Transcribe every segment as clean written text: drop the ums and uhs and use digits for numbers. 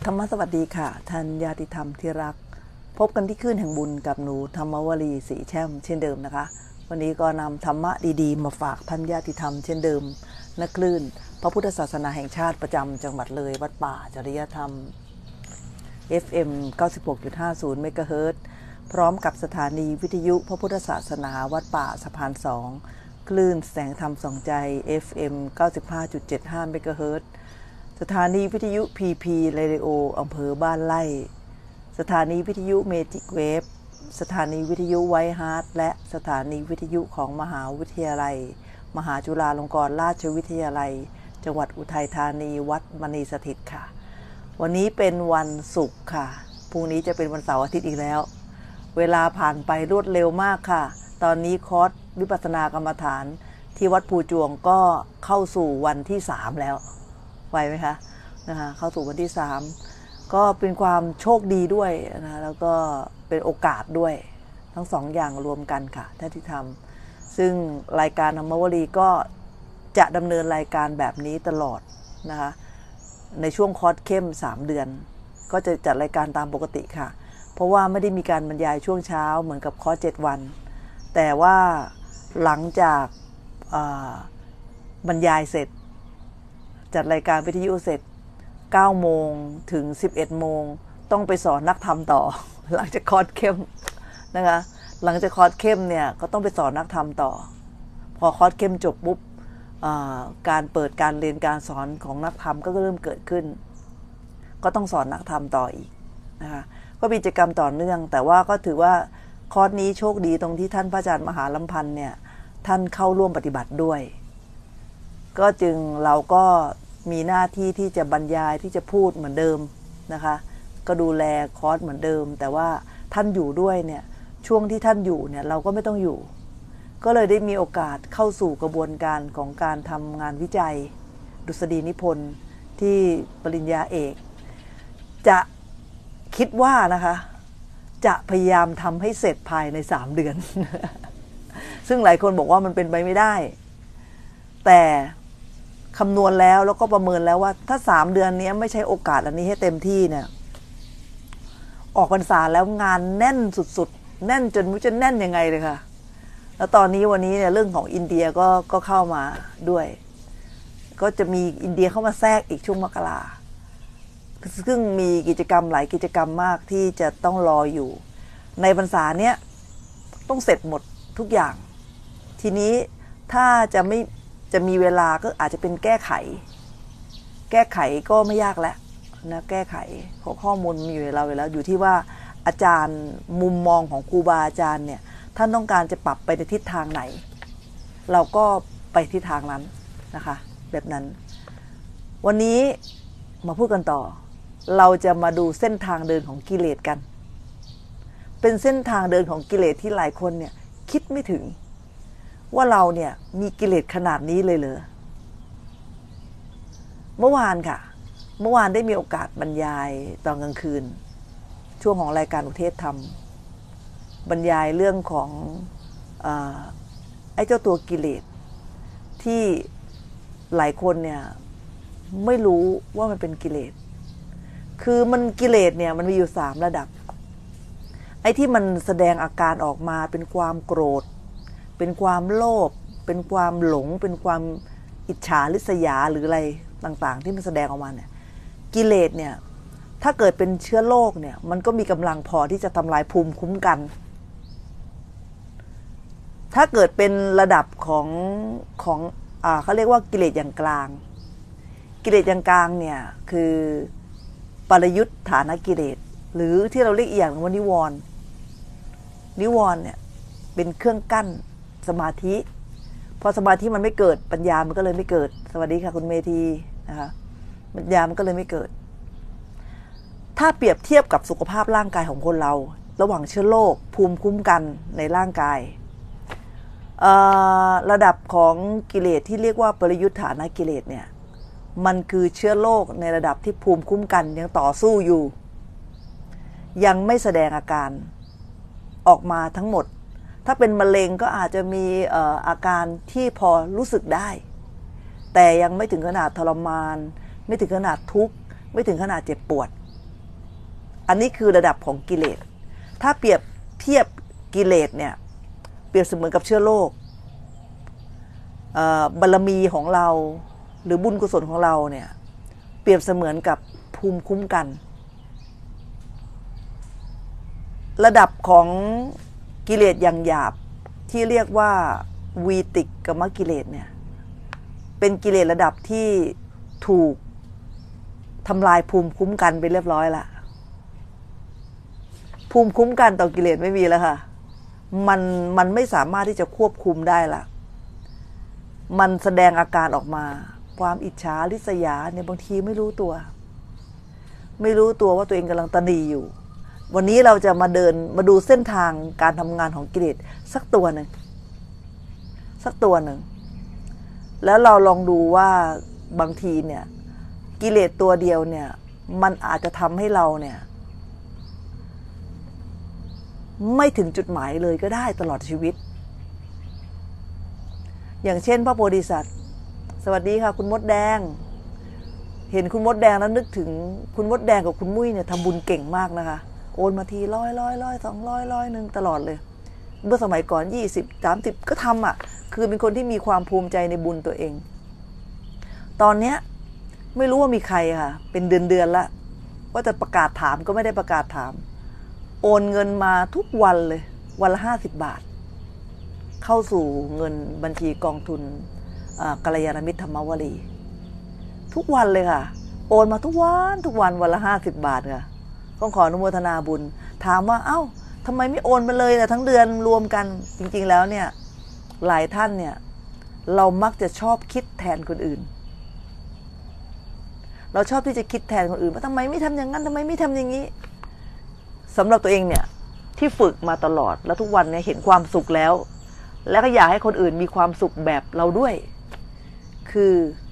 ธรรมสวัสดีค่ะท่านญาติธรรมที่รักพบกันที่คลื่นแห่งบุญกับหนูธรรมวลีศรีแช่มเช่นเดิมนะคะวันนี้ก็นำธรรมะดีๆมาฝากท่านญาติธรรมเช่นเดิมณคลื่นพระพุทธศาสนาแห่งชาติประจำจังหวัดเลยวัดป่าจริยธรรม FM 96.50 เมกะเฮิรตซ์พร้อมกับสถานีวิทยุพระพุทธศาสนาวัดป่าสะพาน2คลื่นแสงธรรมส่องใจ FM 95.75 เมกะเฮิรตซ์สถานีวิทยุ PP Radio อำเภอบ้านไร่สถานีวิทยุเมจิกเวฟสถานีวิทยุไวท์ฮาร์ทและสถานีวิทยุของมหาวิทยาลัยมหาจุฬาลงกรณราชวิทยาลัยจังหวัดอุทัยธานีวัดมณีสถิตค่ะวันนี้เป็นวันศุกร์ค่ะพรุ่งนี้จะเป็นวันเสาร์อาทิตย์อีกแล้วเวลาผ่านไปรวดเร็วมากค่ะตอนนี้คอร์สวิปัสสนากรรมฐานที่วัดภูจวงก็เข้าสู่วันที่3แล้วไหวไหมคะนะคะเข้าสู่วันที่3ก็เป็นความโชคดีด้วยนะแล้วก็เป็นโอกาสด้วยทั้ง2อย่างรวมกันค่ะท่านที่ทำซึ่งรายการธรรมวลีก็จะดำเนินรายการแบบนี้ตลอดนะคะในช่วงคอร์สเข้ม3 เดือนก็จะจัดรายการตามปกติค่ะเพราะว่าไม่ได้มีการบรรยายช่วงเช้าเหมือนกับคอร์ส7 วันแต่ว่าหลังจากบรรยายเสร็จจัดรายการวิทยุเสร็จ9 โมงถึง11 โมงต้องไปสอนนักธรรมต่อหลังจากคอร์สเข้มนะคะหลังจากคอร์สเข้มเนี่ยก็ต้องไปสอนนักธรรมต่อพอคอร์สเข้มจบปุ๊บการเปิดการเรียนการสอนของนักธรรมก็เริ่มเกิดขึ้นก็ต้องสอนนักธรรมต่ออีกนะคะก็มีกิจกรรมต่อเนื่องแต่ว่าก็ถือว่าคอร์สนี้โชคดีตรงที่ท่านพระอาจารย์มหาลำพันธ์เนี่ยท่านเข้าร่วมปฏิบัติด้วยก็จึงเราก็มีหน้าที่ที่จะบรรยายที่จะพูดเหมือนเดิมนะคะก็ดูแลคอร์สเหมือนเดิมแต่ว่าท่านอยู่ด้วยเนี่ยช่วงที่ท่านอยู่เนี่ยเราก็ไม่ต้องอยู่ก็เลยได้มีโอกาสเข้าสู่กระบวนการของการทำงานวิจัยดุษฎีนิพนธ์ที่ปริญญาเอกจะคิดว่านะคะจะพยายามทำให้เสร็จภายใน3 เดือน ซึ่งหลายคนบอกว่ามันเป็นไปไม่ได้แต่คำนวณแล้วก็ประเมินแล้วว่าถ้า3 เดือนนี้ไม่ใช่โอกาสอันนี้ให้เต็มที่เนี่ยออกพรรษาแล้วงานแน่นสุดๆแน่นจนไม่รู้จะแน่นยังไงเลยค่ะแล้วตอนนี้วันนี้เนี่ยเรื่องของอินเดียก็เข้ามาด้วยก็จะมีอินเดียเข้ามาแทรกอีกช่วงมกราซึ่งมีกิจกรรมหลายกิจกรรมมากที่จะต้องรออยู่ในพรรษาเนี้ยต้องเสร็จหมดทุกอย่างทีนี้ถ้าจะมีเวลาก็อาจจะเป็นแก้ไขก็ไม่ยากแล้วนะแก้ไขข้อมูลมีอยู่ในเราอยู่แล้วอยู่ที่ว่าอาจารย์มุมมองของครูบาอาจารย์เนี่ยท่านต้องการจะปรับไปในทิศทางไหนเราก็ไปทิศทางนั้นนะคะแบบนั้นวันนี้มาพูดกันต่อเราจะมาดูเส้นทางเดินของกิเลสกันเป็นเส้นทางเดินของกิเลสที่หลายคนเนี่ยคิดไม่ถึงว่าเราเนี่ยมีกิเลสขนาดนี้เลยเหรอเมื่อวานได้มีโอกาสบรรยายตอนกลางคืนช่วงของรายการอุเทศธรรมบรรยายเรื่องของไอ้เจ้าตัวกิเลสที่หลายคนเนี่ยไม่รู้ว่ามันเป็นกิเลสคือมันกิเลสเนี่ยมันมีอยู่3 ระดับไอ้ที่มันแสดงอาการออกมาเป็นความโกรธเป็นความโลภเป็นความหลงเป็นความอิจฉาริษยาหรืออะไรต่างๆที่มันแสดงออกมาเนี่ยกิเลสเนี่ยถ้าเกิดเป็นเชื้อโรคเนี่ยมันก็มีกำลังพอที่จะทำลายภูมิคุ้มกันถ้าเกิดเป็นระดับของเขาเรียกว่ากิเลสอย่างกลางกิเลสอย่างกลางเนี่ยคือปรยุทธานะกิเลสหรือที่เราเรียกอีกอย่างว่านิวรณ์เนี่ยเป็นเครื่องกั้นสมาธิพอสมาธิมันไม่เกิดปัญญามันก็เลยไม่เกิดสวัสดีค่ะคุณเมธีนะคะปัญญามันก็เลยไม่เกิดถ้าเปรียบเทียบกับสุขภาพร่างกายของคนเราระหว่างเชื้อโรคภูมิคุ้มกันในร่างกายระดับของกิเลสที่เรียกว่าปริยุทธานะกิเลสเนี่ยมันคือเชื้อโรคในระดับที่ภูมิคุ้มกันยังต่อสู้อยู่ยังไม่แสดงอาการออกมาทั้งหมดถ้าเป็นมะเร็งก็อาจจะมีอาการที่พอรู้สึกได้แต่ยังไม่ถึงขนาดทรมานไม่ถึงขนาดทุกข์ไม่ถึงขนาดเจ็บปวดอันนี้คือระดับของกิเลสถ้าเปรียบเทียบกิเลสเนี่ยเปรียบเสมือนกับเชื้อโรคบารมีของเราหรือบุญกุศลของเราเนี่ยเปรียบเสมือนกับภูมิคุ้มกันระดับของกิเลสอย่างหยาบที่เรียกว่าวีติกกมกิเลสเนี่ยเป็นกิเลสระดับที่ถูกทำลายภูมิคุ้มกันไปเรียบร้อยละภูมิคุ้มกันต่อกิเลสไม่มีแล้วค่ะมันไม่สามารถที่จะควบคุมได้ละมันแสดงอาการออกมาความอิจฉาริษยาเนี่ยบางทีไม่รู้ตัวว่าตัวเองกำลังตนีอยู่วันนี้เราจะมาดูเส้นทางการทำงานของกิเลสสักตัวหนึ่งแล้วเราลองดูว่าบางทีเนี่ยกิเลสตัวเดียวเนี่ยมันอาจจะทำให้เราเนี่ยไม่ถึงจุดหมายเลยก็ได้ตลอดชีวิตอย่างเช่นพระโพธิสัตว์สวัสดีค่ะคุณมดแดงเห็นคุณมดแดงแล้วนึกถึงคุณมดแดงกับคุณมุ้ยเนี่ยทำบุญเก่งมากนะคะโอนมาที100 200 100ตลอดเลยเมื่อสมัยก่อน20 30ก็ทำอ่ะคือเป็นคนที่มีความภูมิใจในบุญตัวเองตอนเนี้ยไม่รู้ว่ามีใครค่ะเป็นเดือนละว่าจะประกาศถามก็ไม่ได้ประกาศถามโอนเงินมาทุกวันเลยวันละ50 บาทเข้าสู่เงินบัญชีกองทุนกัลยาณมิตรธรรมวลีทุกวันเลยค่ะโอนมาทุกวันวันละ50 บาทค่ะต้องขออนุโมทนาบุญถามว่าเอ้าทำไมไม่โอนมาเลยแต่ทั้งเดือนรวมกันจริงๆแล้วเนี่ยหลายท่านเนี่ยเรามักจะชอบคิดแทนคนอื่นเราชอบที่จะคิดแทนคนอื่นว่าทำไมไม่ทำอย่างนั้นทำไมไม่ทำอย่างนี้สำหรับตัวเองเนี่ยที่ฝึกมาตลอดแล้วทุกวันเนี่ยเห็นความสุขแล้วก็อยากให้คนอื่นมีความสุขแบบเราด้วยคือ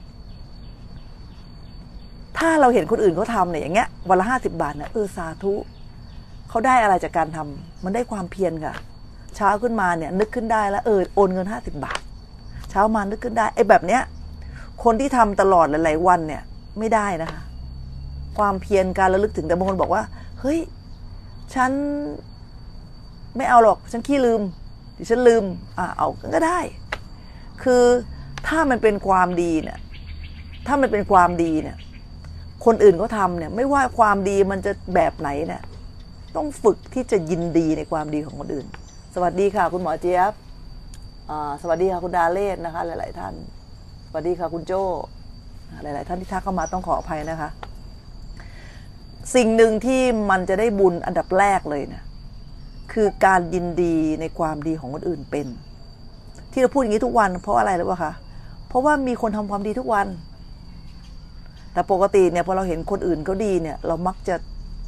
ถ้าเราเห็นคนอื่นเขาทำเนี่ยอย่างเงี้ยวันละ50 บาทเนี่ยสาธุเขาได้อะไรจากการทำมันได้ความเพียรค่ะเช้าขึ้นมาเนี่ยนึกขึ้นได้แล้วโอนเงิน50 บาทเช้ามานึกขึ้นได้ไอ้แบบเนี้ยคนที่ทำตลอดหลายๆวันเนี่ยไม่ได้นะคะความเพียรการระลึกถึงแต่บางคนบอกว่าเฮ้ยฉันไม่เอาหรอกฉันขี้ลืมดิฉันลืมเอาก็ได้คือถ้ามันเป็นความดีเนี่ยคนอื่นเขาทำเนี่ยไม่ว่าความดีมันจะแบบไหนเนี่ยต้องฝึกที่จะยินดีในความดีของคนอื่นสวัสดีค่ะคุณหมอเจี๊ยบสวัสดีค่ะคุณดาเลศนะคะหลายๆท่านสวัสดีค่ะคุณโจ้หลายๆท่านที่ทักเข้ามาต้องขออภัยนะคะสิ่งหนึ่งที่มันจะได้บุญอันดับแรกเลยเนี่ยคือการยินดีในความดีของคนอื่นเป็นที่เราพูดอย่างนี้ทุกวันเพราะอะไรหรือเปล่าคะเพราะว่ามีคนทำความดีทุกวันแต่ปกติเนี่ยพอเราเห็นคนอื่นเขาดีเนี่ยเรามักจะ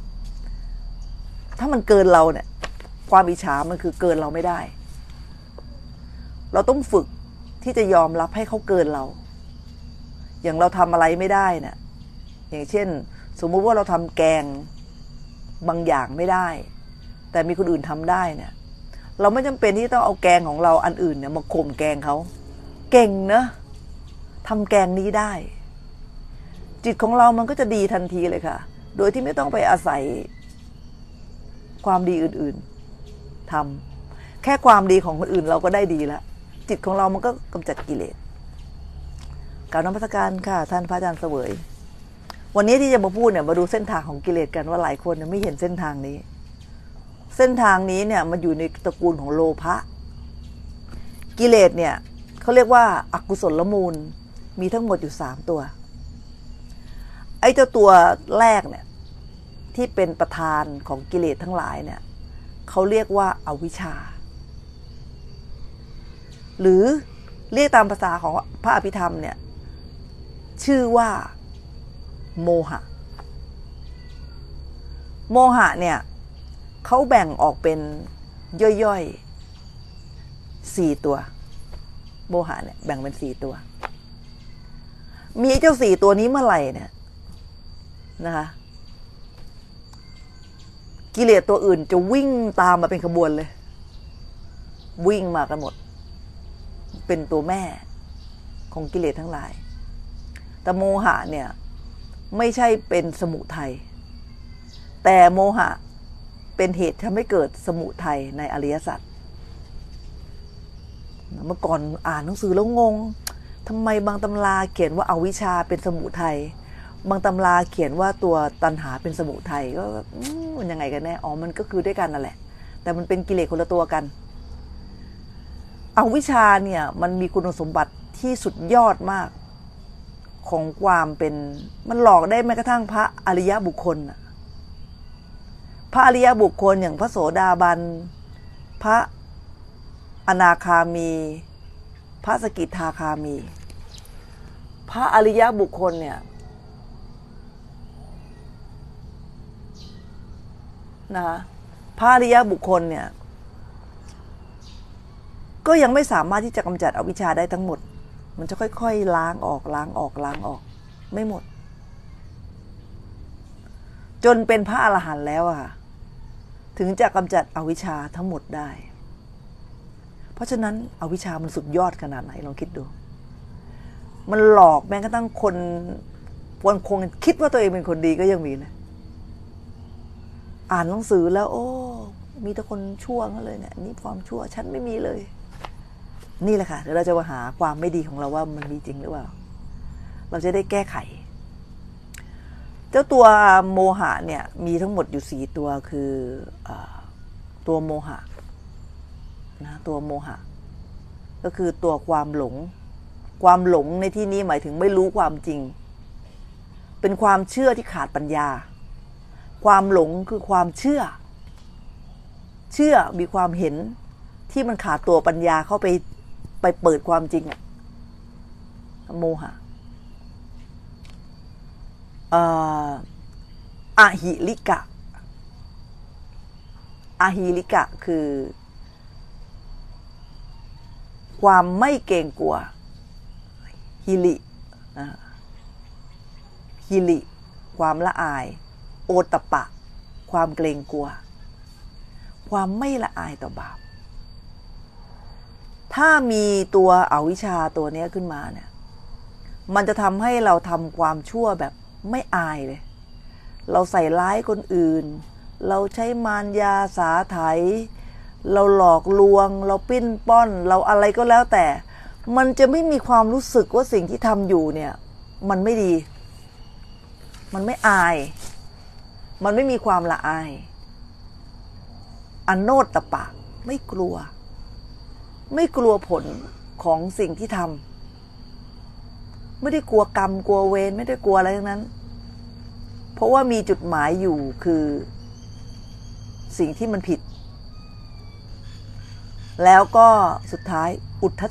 ถ้ามันเกินเราเนี่ยความอิจฉามันคือเกินเราไม่ได้เราต้องฝึกที่จะยอมรับให้เขาเกินเราอย่างเราทำอะไรไม่ได้เนี่ยอย่างเช่นสมมุติว่าเราทำแกงบางอย่างไม่ได้แต่มีคนอื่นทำได้เนี่ยเราไม่จำเป็นที่ต้องเอาแกงของเราอันอื่นเนี่ยมาข่มแกงเขาเก่งนะทำแกงนี้ได้จิตของเรามันก็จะดีทันทีเลยค่ะโดยที่ไม่ต้องไปอาศัยความดีอื่นๆทำแค่ความดีของคนอื่นเราก็ได้ดีแล้วจิตของเรามันก็กำจัดกิเลสกราบนมัสการค่ะท่านพระอาจารย์เสวยวันนี้ที่จะมาพูดเนี่ยมาดูเส้นทางของกิเลสกันว่าหลายคนเนี่ยไม่เห็นเส้นทางนี้เนี่ยมันอยู่ในตระกูลของโลภะกิเลสเนี่ยเขาเรียกว่าอกุศลมูลมีทั้งหมดอยู่3 ตัวไอ้เจ้าตัวแรกเนี่ยที่เป็นประธานของกิเลสทั้งหลายเนี่ยเขาเรียกว่าอวิชชาหรือเรียกตามภาษาของพระอภิธรรมเนี่ยชื่อว่าโมหะเนี่ยเขาแบ่งออกเป็นย่อยๆ4 ตัวโมหะเนี่ยแบ่งเป็น4 ตัวมีเจ้า4 ตัวนี้เมื่อไหร่เนี่ยนะคะกิเลสตัวอื่นจะวิ่งตามมาเป็นขบวนเลยวิ่งมากันหมดเป็นตัวแม่ของกิเลสทั้งหลายแต่โมหะเนี่ยไม่ใช่เป็นสมุทัยแต่โมหะเป็นเหตุทำให้เกิดสมุทัยในอริยสัจเมื่อก่อนอ่านหนังสือแล้วงงทำไมบางตำราเขียนว่าอวิชชาเป็นสมุทัยบางตำราเขียนว่าตัวตัณหาเป็นสมุทัยก็มันยังไงกันแน่อ๋อมันก็คือด้วยกันนั่นแหละแต่มันเป็นกิเลสคนละตัวกันอวิชชาเนี่ยมันมีคุณสมบัติที่สุดยอดมากของความเป็นมันหลอกได้แม้กระทั่งพระอริยบุคคลพระอริยบุคคลอย่างพระโสดาบันพระอนาคามีพระสกิทาคามีพระอริยบุคคลเนี่ยนะคะพระอริยบุคคลเนี่ยก็ยังไม่สามารถที่จะกำจัดอวิชชาได้ทั้งหมดมันจะค่อยๆล้างออกไม่หมดจนเป็นพระอรหันต์แล้วอะถึงจะกำจัดอวิชชาทั้งหมดได้เพราะฉะนั้นอวิชชามันสุดยอดขนาดไหนลองคิดดูมันหลอกแม้กระทั่งคนคงคิดว่าตัวเองเป็นคนดีก็ยังมีนะอ่านหนังสือแล้วโอ้มีแต่คนชั่วกันเลยเนี่ยนี่ความชั่วฉันไม่มีเลยนี่แหละค่ะเดี๋ยวเราจะมาหาความไม่ดีของเราว่ามันมีจริงหรือเปล่าเราจะได้แก้ไขเจ้าตัวโมหะเนี่ยมีทั้งหมดอยู่4ตัวคือตัวโมหะนะตัวโมหะก็คือตัวความหลงในที่นี้หมายถึงไม่รู้ความจริงเป็นความเชื่อที่ขาดปัญญาความหลงคือความเชื่อมีความเห็นที่มันขาดตัวปัญญาเข้าไปเปิดความจริงโมหะอหิริกะคือความไม่เกรงกลัวฮิริความละอายโอตตัปปะความเกรงกลัวความไม่ละอายต่อบาปถ้ามีตัวอวิชชาตัวนี้ขึ้นมาเนี่ยมันจะทำให้เราทำความชั่วแบบไม่อายเลยเราใส่ร้ายคนอื่นเราใช้มารยาสาไถเราหลอกลวงเราปิ้นป้อนเราอะไรก็แล้วแต่มันจะไม่มีความรู้สึกว่าสิ่งที่ทำอยู่เนี่ยมันไม่ดีมันไม่อายมันไม่มีความละอายอโนตตัปปะไม่กลัวผลของสิ่งที่ทำไม่ได้กลัวกรรมกลัวเวรไม่ได้กลัวอะไรทั้งนั้นเพราะว่ามีจุดหมายอยู่คือสิ่งที่มันผิดแล้วก็สุดท้ายอุทธัจ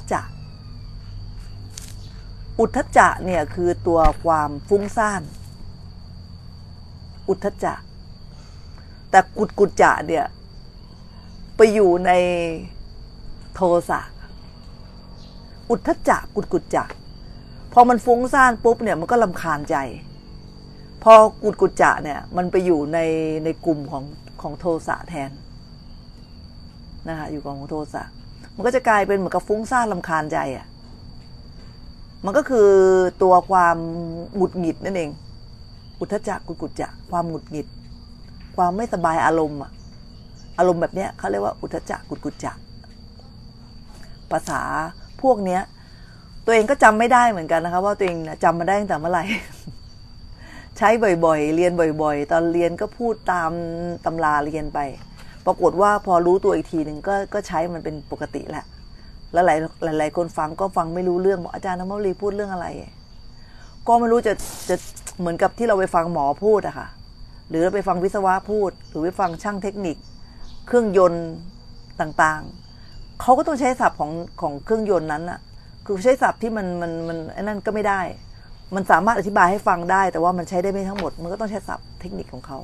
จะเนี่ยคือตัวความฟุ้งซ่านอุทธัจจะแต่กุจจะเนี่ยไปอยู่ในโทสะอุทธัจจะกุจจะพอมันฟุ้งซ่านปุ๊บเนี่ยมันก็รำคาญใจพอกุจจะเนี่ยมันไปอยู่ในกลุ่มของโทสะแทนนะคะอยู่ของโทสะมันก็จะกลายเป็นเหมือนกับฟุ้งซ่านรำคาญใจอ่ะมันก็คือตัวความหงุดหงิดนั่นเองอุทธัจจะกุจจะความหงุดหงิดความไม่สบายอารมณ์อารมณ์แบบเนี้ยเขาเรียกว่าอุทธัจจะกุจจะภาษาพวกเนี้ยตัวเองก็จำไม่ได้เหมือนกันนะคะว่าตัวเองจำมาได้ตั้งแต่เมื่อไหร่ ใช้บ่อยๆเรียนบ่อยๆตอนเรียนก็พูดตามตำราเรียนไปปรากฏว่าพอรู้ตัวอีกทีหนึ่งก็ใช้มันเป็นปกติแหละแล้วหลายคนฟังก็ฟังไม่รู้เรื่องบอกอาจารย์นวลีพูดเรื่องอะไรก็ไม่รู้จะเหมือนกับที่เราไปฟังหมอพูดอะค่ะหรือไปฟังวิศวะพูดหรือไปฟังช่างเทคนิคเครื่องยนต์ต่างๆเขาก็ต้องใช้ศัพท์ของเครื่องยนต์นั้นอะคือใช้ศัพท์ที่มันนั่นก็ไม่ได้มันสามารถอธิบายให้ฟังได้แต่ว่ามันใช้ได้ไม่ทั้งหมดมันก็ต้องใช้ศัพท์เทคนิคของเขา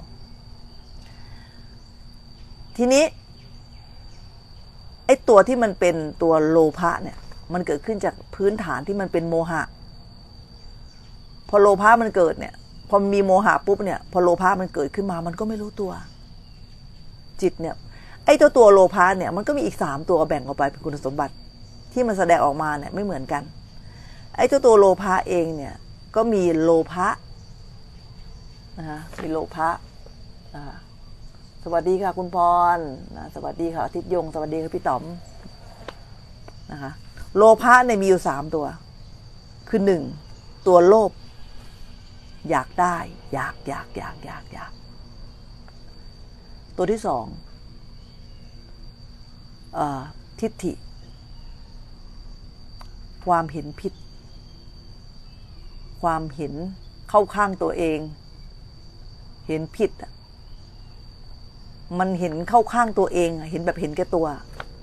ทีนี้ไอ้ตัวที่มันเป็นตัวโลภะเนี่ยมันเกิดขึ้นจากพื้นฐานที่มันเป็นโมหะพอโลภะมันเกิดเนี่ยพอมีโมหะปุ๊บเนี่ยพอโลภะมันเกิดขึ้นมามันก็ไม่รู้ตัวจิตเนี่ยไอ้ตัวโลภะเนี่ยมันก็มีอีก3ตัวแบ่งออกไปเป็นคุณสมบัติที่มันแสดงออกมาเนี่ยไม่เหมือนกันไอ้ตัวโลภะเองเนี่ยก็มีโลภะนะคะมีโลภะนะคะสวัสดีค่ะคุณพรนะสวัสดีค่ะทิศยงสวัสดีค่ะพี่ต๋อมนะคะโลภะเนี่ยมีอยู่3ตัวคือ1ตัวโลภอยากได้อยากตัวที่2ทิฏฐิความเห็นผิดความเห็นเข้าข้างตัวเองเห็นผิดมันเห็นเข้าข้างตัวเองเห็นแบบเห็นแก่ตัว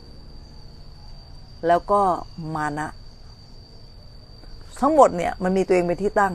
แล้วก็มานะทั้งหมดเนี่ยมันมีตัวเองเป็นที่ตั้ง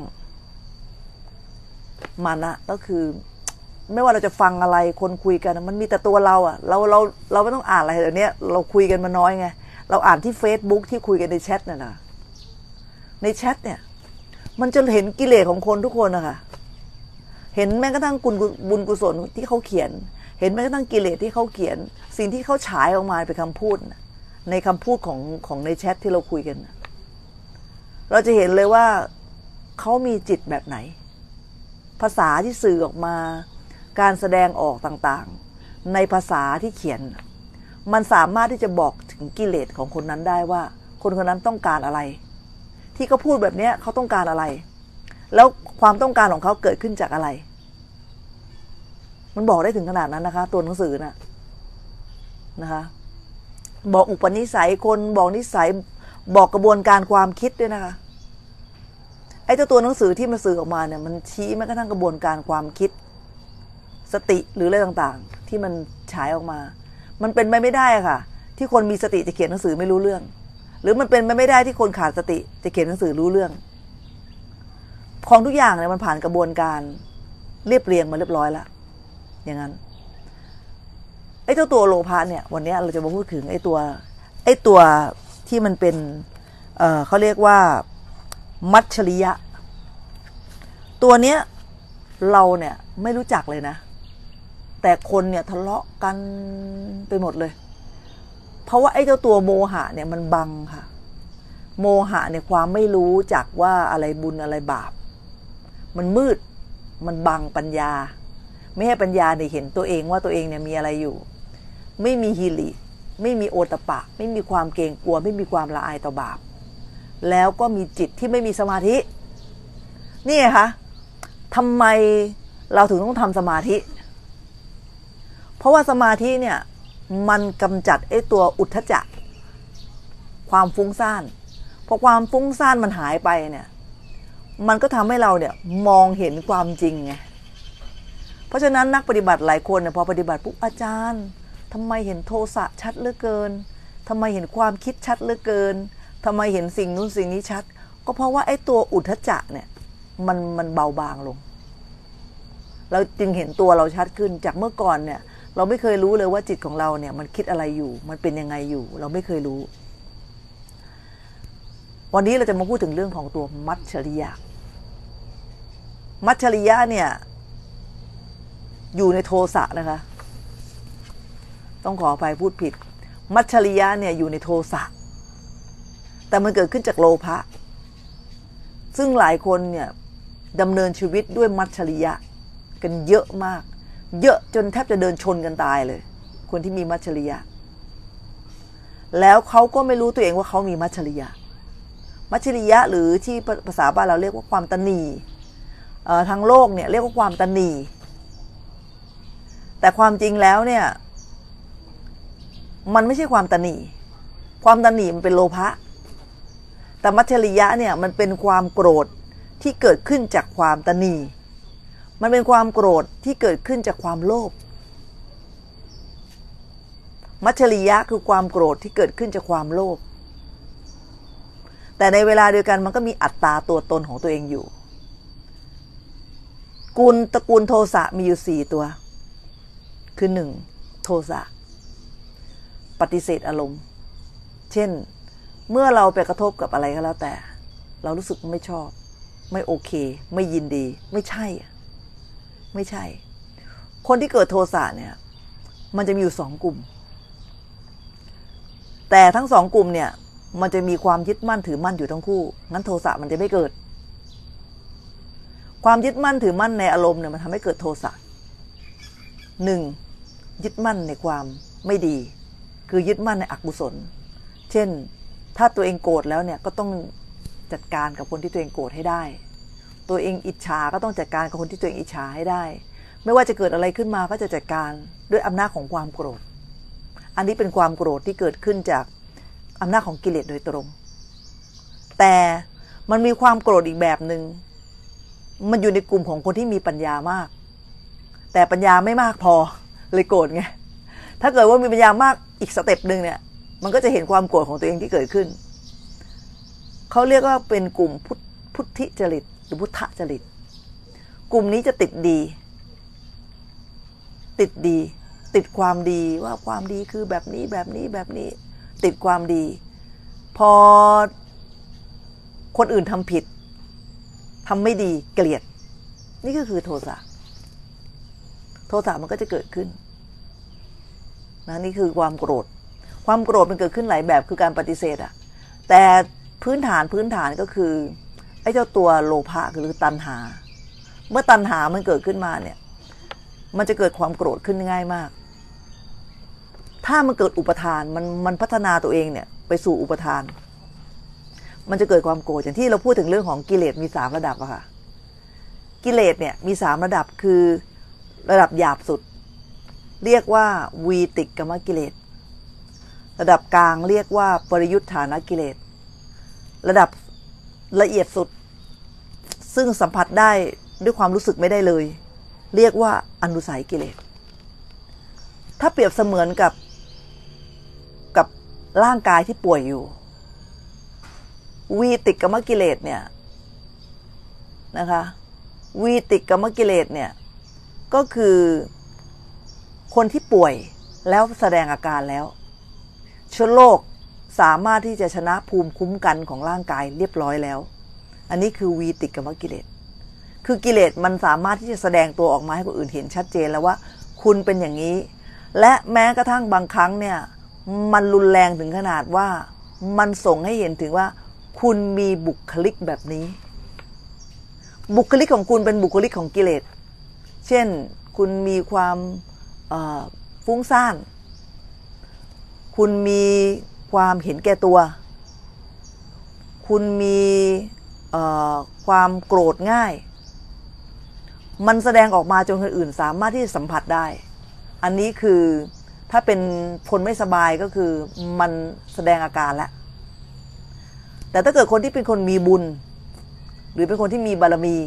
มานะก็คือไม่ว่าเราจะฟังอะไรคนคุยกันมันมีแต่ตัวเราเราไม่ต้องอ่านอะไรเดี๋ยวนี้เราคุยกันมาน้อยไงเราอ่านที่ Facebook ที่คุยกันในแชทน่ะนะในแชทเนี่ยมันจะเห็นกิเลสของคนทุกคนนะคะเห็นแม้กระทั่งบุญกุศลที่เขาเขียนเห็นแม้กระทั่งกิเลสที่เขาเขียนสิ่งที่เขาฉายออกมาเป็นคำพูดในคำพูดของในแชทที่เราคุยกันเราจะเห็นเลยว่าเขามีจิตแบบไหนภาษาที่สื่อออกมาการแสดงออกต่างๆในภาษาที่เขียนมันสามารถที่จะบอกถึงกิเลสของคนนั้นได้ว่าคนคนนั้นต้องการอะไรที่เขาพูดแบบนี้เขาต้องการอะไรแล้วความต้องการของเขาเกิดขึ้นจากอะไรมันบอกได้ถึงขนาดนั้นนะคะตัวหนังสือนะคะบอกอุปนิสัยคนบอกนิสัยบอกกระบวนการความคิดด้วยนะคะไอ้เจ้าตัวหนังสือที่มันสื่อออกมาเนี่ยมันชี้แม้กระทั่งกระบวนการความคิดสติหรืออะไรต่างๆที่มันฉายออกมามันเป็นไปไม่ได้ค่ะที่คนมีสติจะเขียนหนังสือไม่รู้เรื่องหรือมันเป็นไปไม่ได้ที่คนขาดสติจะเขียนหนังสือรู้เรื่องของทุกอย่างเนี่ยมันผ่านกระบวนการเรียบเรียงมาเรียบร้อยแล้วอย่างนั้นไอ้เจ้าตัวโลภะเนี่ยวันนี้เราจะมาพูดถึงไอ้ตัวที่มันเป็นเขาเรียกว่ามัจฉริยะตัวเนี้ยเราเนี่ยไม่รู้จักเลยนะแต่คนเนี่ยทะเลาะกันไปหมดเลยเพราะว่าไอ้เจ้าตัวโมหะเนี่ยมันบังค่ะโมหะเนี่ยความไม่รู้จักว่าอะไรบุญอะไรบาปมันมืดมันบังปัญญาไม่ให้ปัญญาได้เห็นตัวเองว่าตัวเองเนี่ยมีอะไรอยู่ไม่มีฮิริไม่มีโอตปะไม่มีความเกรงกลัวไม่มีความละอายต่อบาปแล้วก็มีจิตที่ไม่มีสมาธินี่ไงคะทำไมเราถึงต้องทำสมาธิเพราะว่าสมาธิเนี่ยมันกำจัดไอ้ตัวอุทธัจจะความฟุ้งซ่านพอความฟุ้งซ่านมันหายไปเนี่ยมันก็ทำให้เราเนี่ยมองเห็นความจริงไงเพราะฉะนั้นนักปฏิบัติหลายคนเนี่ยพอปฏิบัติปุ๊บอาจารย์ทำไมเห็นโทสะชัดเหลือเกินทำไมเห็นความคิดชัดเหลือเกินทำไมเห็นสิ่งนู้นสิ่งนี้ชัดก็เพราะว่าไอ้ตัวอุทธัจจะเนี่ยมันเบาบางลงเราจึงเห็นตัวเราชัดขึ้นจากเมื่อก่อนเนี่ยเราไม่เคยรู้เลยว่าจิตของเราเนี่ยมันคิดอะไรอยู่มันเป็นยังไงอยู่เราไม่เคยรู้วันนี้เราจะมาพูดถึงเรื่องของตัวมัจฉริยะมัจฉริยะเนี่ยอยู่ในโทสะนะคะต้องขออภัยพูดผิดมัจฉริยะเนี่ยอยู่ในโทสะแต่มันเกิดขึ้นจากโลภะซึ่งหลายคนเนี่ยดำเนินชีวิตด้วยมัจฉริยะกันเยอะมากเยอะจนแทบจะเดินชนกันตายเลยคนที่มีมัจฉริยะแล้วเขาก็ไม่รู้ตัวเองว่าเขามีมัจฉริยะมัจฉริยะหรือที่ภาษาบ้านเราเรียกว่าความตณีทางโลกเนี่ยเรียกว่าความตณีแต่ความจริงแล้วเนี่ยมันไม่ใช่ความตณีความตณีมันเป็นโลภะแต่มัจฉริยะเนี่ยมันเป็นความโกรธที่เกิดขึ้นจากความตณีมันเป็นความโกรธที่เกิดขึ้นจากความโลภมัจฉริยะคือความโกรธที่เกิดขึ้นจากความโลภแต่ในเวลาเดียวกันมันก็มีอัตตาตัวตนของตัวเองอยู่ตระกูลโทสะมีอยู่4ตัวคือ1โทสะปฏิเสธอารมณ์เช่นเมื่อเราไปกระทบกับอะไรก็แล้วแต่เรารู้สึกไม่ชอบไม่โอเคไม่ยินดีไม่ใช่คนที่เกิดโทสะเนี่ยมันจะมีอยู่2กลุ่มแต่ทั้ง2กลุ่มเนี่ยมันจะมีความยึดมั่นถือมั่นอยู่ทั้งคู่งั้นโทสะมันจะไม่เกิดความยึดมั่นถือมั่นในอารมณ์เนี่ยมันทำให้เกิดโทสะ 1. ยึดมั่นในความไม่ดีคือยึดมั่นในอกุศลเช่นถ้าตัวเองโกรธแล้วเนี่ยก็ต้องจัดการกับคนที่ตัวเองโกรธให้ได้ตัวเองอิจฉาก็ต้องจัดการกับคนที่ตัวเองอิจฉาให้ได้ไม่ว่าจะเกิดอะไรขึ้นมาก็จะจัดการด้วยอำนาจของความโกรธอันนี้เป็นความโกรธที่เกิดขึ้นจากอำนาจของกิเลสโดยตรงแต่มันมีความโกรธอีกแบบหนึ่งมันอยู่ในกลุ่มของคนที่มีปัญญามากแต่ปัญญาไม่มากพอเลยโกรธไงถ้าเกิดว่ามีปัญญามากอีกสเต็ปหนึ่งเนี่ยมันก็จะเห็นความโกรธของตัวเองที่เกิดขึ้นเขาเรียกว่าเป็นกลุ่มพุทธิจริตหรือพุทธจริตกลุ่มนี้จะติดดีติดความดีว่าความดีคือแบบนี้ติดความดีพอคนอื่นทำผิดทำไม่ดีเกลียดนี่ก็คือโทสะมันก็จะเกิดขึ้นนะนี่คือความโกรธมันเกิดขึ้นหลายแบบคือการปฏิเสธอะแต่พื้นฐานก็คือไอ้เจ้าตัวโลภะหรือตัณหาเมื่อตัณหามันเกิดขึ้นมาเนี่ยมันจะเกิดความโกรธขึ้นง่ายมากถ้ามันเกิดอุปทานมันพัฒนาตัวเองเนี่ยไปสู่อุปทานมันจะเกิดความโกรธอย่างที่เราพูดถึงเรื่องของกิเลสมี3ระดับอะค่ะกิเลสเนี่ยมี3ระดับคือระดับหยาบสุดเรียกว่าวีติกมกิเลสระดับกลางเรียกว่าปริยุทธานกิเลสระดับละเอียดสุดซึ่งสัมผัสได้ด้วยความรู้สึกไม่ได้เลยเรียกว่าอนุสัยกิเลสถ้าเปรียบเสมือนกับร่างกายที่ป่วยอยู่วีติกมกิเลสเนี่ยนะคะวีติกมกิเลสเนี่ยก็คือคนที่ป่วยแล้วแสดงอาการแล้วเชื้อโรคสามารถที่จะชนะภูมิคุ้มกันของร่างกายเรียบร้อยแล้วอันนี้คือวีติกมกิเลสคือกิเลสมันสามารถที่จะแสดงตัวออกมาให้คนอื่นเห็นชัดเจนแล้วว่าคุณเป็นอย่างนี้และแม้กระทั่งบางครั้งเนี่ยมันรุนแรงถึงขนาดว่ามันส่งให้เห็นถึงว่าคุณมีบุคลิกแบบนี้บุคลิกของคุณเป็นบุคลิกของกิเลสเช่นคุณมีความฟุ้งซ่านคุณมีความเห็นแก่ตัวคุณมีความโกรธง่ายมันแสดงออกมาจนคนอื่นสามารถที่จะสัมผัสได้อันนี้คือถ้าเป็นคนไม่สบายก็คือมันแสดงอาการแล้วแต่ถ้าเกิดคนที่เป็นคนมีบุญหรือเป็นคนที่มีบารมี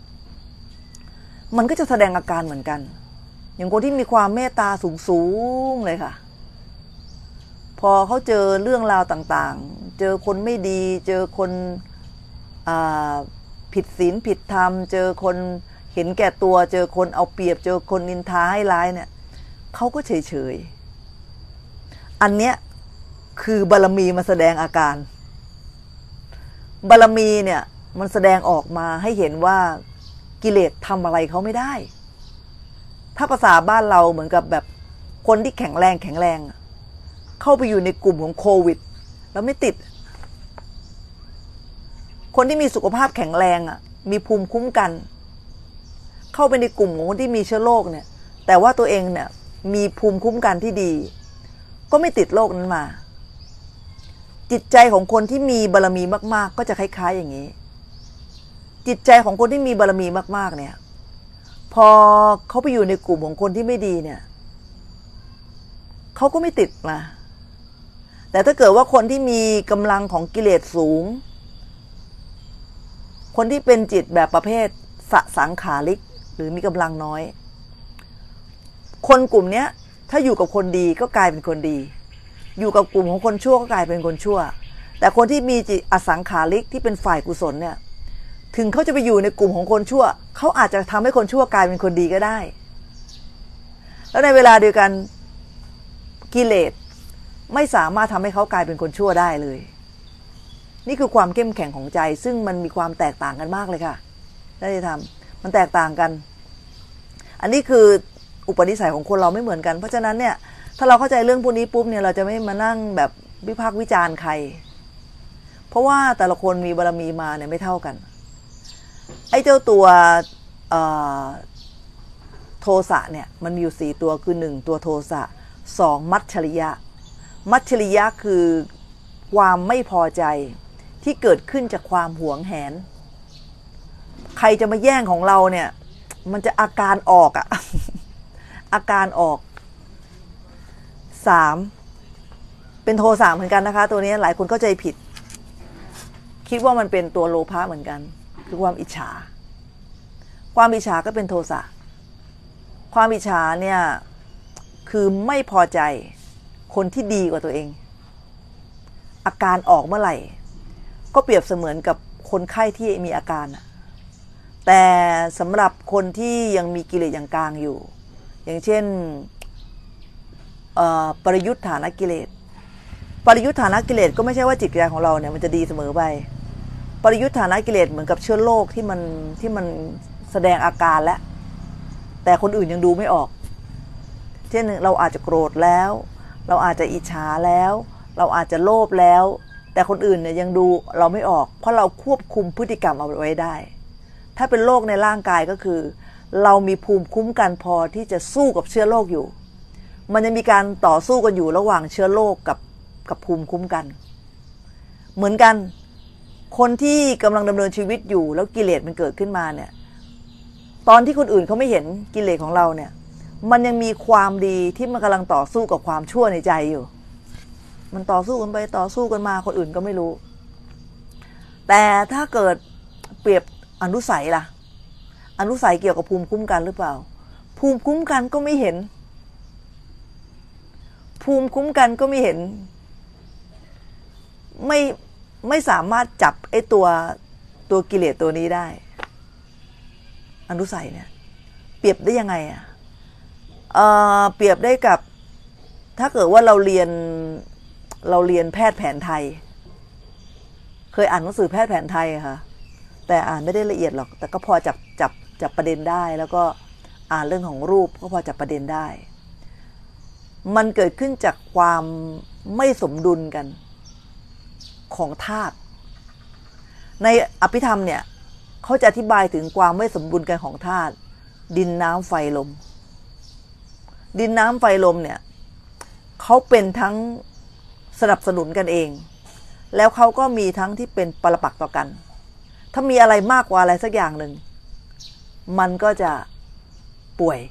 มันก็จะแสดงอาการเหมือนกันอย่างคนที่มีความเมตตาสูงเลยค่ะพอเขาเจอเรื่องราวต่างๆเจอคนไม่ดีเจอคนผิดศีลผิดธรรมเจอคนเห็นแก่ตัวเจอคนเอาเปรียบเจอคนนินทาให้ร้ายเนี่ยเขาก็เฉยๆอันเนี้ยคือบารมีมาแสดงอาการบารมีเนี่ยมันแสดงออกมาให้เห็นว่ากิเลสทำอะไรเขาไม่ได้ถ้าภาษาบ้านเราเหมือนกับแบบคนที่แข็งแรงเข้าไปอยู่ในกลุ่มของโควิดแล้วไม่ติดคนที่มีสุขภาพแข็งแรงมีภูมิคุ้มกันเข้าไปในกลุ่มของคนที่มีเชื้อโรคเนี่ยแต่ว่าตัวเองเนี่ยมีภูมิคุ้มกันที่ดีก็ไม่ติดโรคนั้นมาจิตใจของคนที่มีบารมีมากๆก็จะคล้ายๆอย่างนี้จิตใจของคนที่มีบารมีมากๆเนี่ยพอเขาไปอยู่ในกลุ่มของคนที่ไม่ดีเนี่ยเขาก็ไม่ติดมาแต่ถ้าเกิดว่าคนที่มีกำลังของกิเลสสูงคนที่เป็นจิตแบบประเภทสสังขาริกหรือมีกำลังน้อยคนกลุ่มนี้ถ้าอยู่กับคนดีก็กลายเป็นคนดีอยู่กับกลุ่มของคนชั่วก็กลายเป็นคนชั่วแต่คนที่มีจิตอสังขาริกที่เป็นฝ่ายกุศลเนี่ยถึงเขาจะไปอยู่ในกลุ่มของคนชั่วเขาอาจจะทำให้คนชั่วกลายเป็นคนดีก็ได้แล้วในเวลาเดียวกันกิเลสไม่สามารถทำให้เขากลายเป็นคนชั่วได้เลยนี่คือความเข้มแข็งของใจซึ่งมันมีความแตกต่างกันมากเลยค่ะได้ทำมันแตกต่างกันอันนี้คืออุปนิสัยของคนเราไม่เหมือนกันเพราะฉะนั้นเนี่ยถ้าเราเข้าใจเรื่องพวกนี้ปุ๊บเนี่ยเราจะไม่มานั่งแบบวิพากษ์วิจารณ์ใครเพราะว่าแต่ละคนมีบารมีมาเนี่ยไม่เท่ากันไอ้เจ้าตัวโทสะเนี่ยมันมีอยู่4ตัวคือ1ตัวโทสะ2มัจฉริยะมัจฉริยะคือความไม่พอใจที่เกิดขึ้นจากความหวงแหนใครจะมาแย่งของเราเนี่ยมันจะอาการออกอะ อาการออก3เป็นโทสะเหมือนกันนะคะตัวนี้หลายคนเข้าใจผิดคิดว่ามันเป็นตัวโลภะเหมือนกันคือความอิจฉาความอิจฉาก็เป็นโทสะความอิจฉาเนี่ยคือไม่พอใจคนที่ดีกว่าตัวเองอาการออกเมื่อไหร่ก็เปรียบเสมือนกับคนไข้ที่มีอาการแต่สำหรับคนที่ยังมีกิเลสอย่างกลางอยู่อย่างเช่นปริยุทธฐานกิเลสปริยุทธฐานกิเลสก็ไม่ใช่ว่าจิตใจของเราเนี่ยมันจะดีเสมอไปปริยุทธฐานกิเลสเหมือนกับเชื้อโรคที่มันแสดงอาการแล้วแต่คนอื่นยังดูไม่ออกเช่นเราอาจจะโกรธแล้วเราอาจจะอิจฉาแล้วเราอาจจะโลภแล้วแต่คนอื่นเนี่ยยังดูเราไม่ออกเพราะเราควบคุมพฤติกรรมเอาไว้ได้ถ้าเป็นโรคในร่างกายก็คือเรามีภูมิคุ้มกันพอที่จะสู้กับเชื้อโรคอยู่มันจะมีการต่อสู้กันอยู่ระหว่างเชื้อโรคกับภูมิคุ้มกันเหมือนกันคนที่กำลังดำเนินชีวิตอยู่แล้วกิเลสมันเกิดขึ้นมาเนี่ยตอนที่คนอื่นเขาไม่เห็นกิเลสของเราเนี่ยมันยังมีความดีที่มันกำลังต่อสู้กับความชั่วในใจอยู่มันต่อสู้กันไปต่อสู้กันมาคนอื่นก็ไม่รู้แต่ถ้าเกิดเปรียบอนุสัยล่ะอนุสัยเกี่ยวกับภูมิคุ้มกันหรือเปล่าภูมิคุ้มกันก็ไม่เห็นภูมิคุ้มกันก็ไม่เห็นไม่สามารถจับไอ้ตัวกิเลสตัวนี้ได้อนุสัยเนี่ยเปรียบได้ยังไงเปรียบได้กับถ้าเกิดว่าเราเรียนแพทย์แผนไทยเคยอ่านหนังสือแพทย์แผนไทยค่ะแต่อ่านไม่ได้ละเอียดหรอกแต่ก็พอจับประเด็นได้แล้วก็อ่านเรื่องของรูปก็พอจับประเด็นได้มันเกิดขึ้นจากความไม่สมดุลกันของธาตุในอภิธรรมเนี่ยเขาจะอธิบายถึงความไม่สมดุลกันของธาตุดินน้ำไฟลมดินน้ำไฟลมเนี่ยเขาเป็นทั้งสนับสนุนกันเองแล้วเขาก็มีทั้งที่เป็นปรปักษ์ต่อกันถ้ามีอะไรมากกว่าอะไรสักอย่างหนึ่งมันก็จะป่วย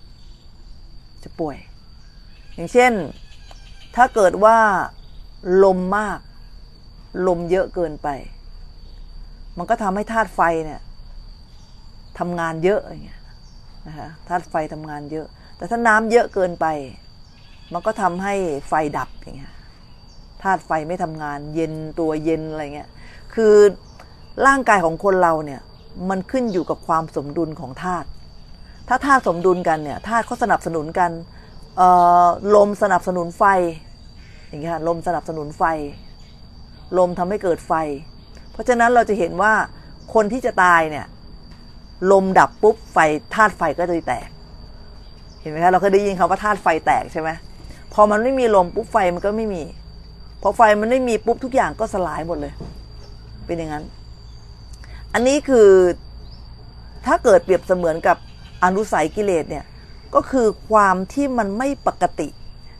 อย่างเช่นถ้าเกิดว่าลมมากลมเยอะเกินไปมันก็ทำให้ธาตุไฟเนี่ยทำงานเยอะอย่างเงี้ยนะคะธาตุไฟทำงานเยอะแต่ถ้าน้ำเยอะเกินไปมันก็ทำให้ไฟดับอย่างเงี้ยธาตุไฟไม่ทำงานเย็นตัวเย็นอะไรเงี้ยคือร่างกายของคนเราเนี่ยมันขึ้นอยู่กับความสมดุลของธาตุถ้าธาตุสมดุลกันเนี่ยธาตุเขาสนับสนุนกันลมสนับสนุนไฟอย่างเงี้ยลมสนับสนุนไฟลมทำให้เกิดไฟเพราะฉะนั้นเราจะเห็นว่าคนที่จะตายเนี่ยลมดับปุ๊บไฟธาตุไฟก็จะแตกเห็นไหมคะเราเคยได้ยินคำว่าธาตุไฟแตกใช่ไหมพอมันไม่มีลมปุ๊บไฟมันก็ไม่มีพอไฟมันไม่มีปุ๊บทุกอย่างก็สลายหมดเลยเป็นอย่างนั้นอันนี้คือถ้าเกิดเปรียบเสมือนกับอนุสัยกิเลสเนี่ยก็คือความที่มันไม่ปกติ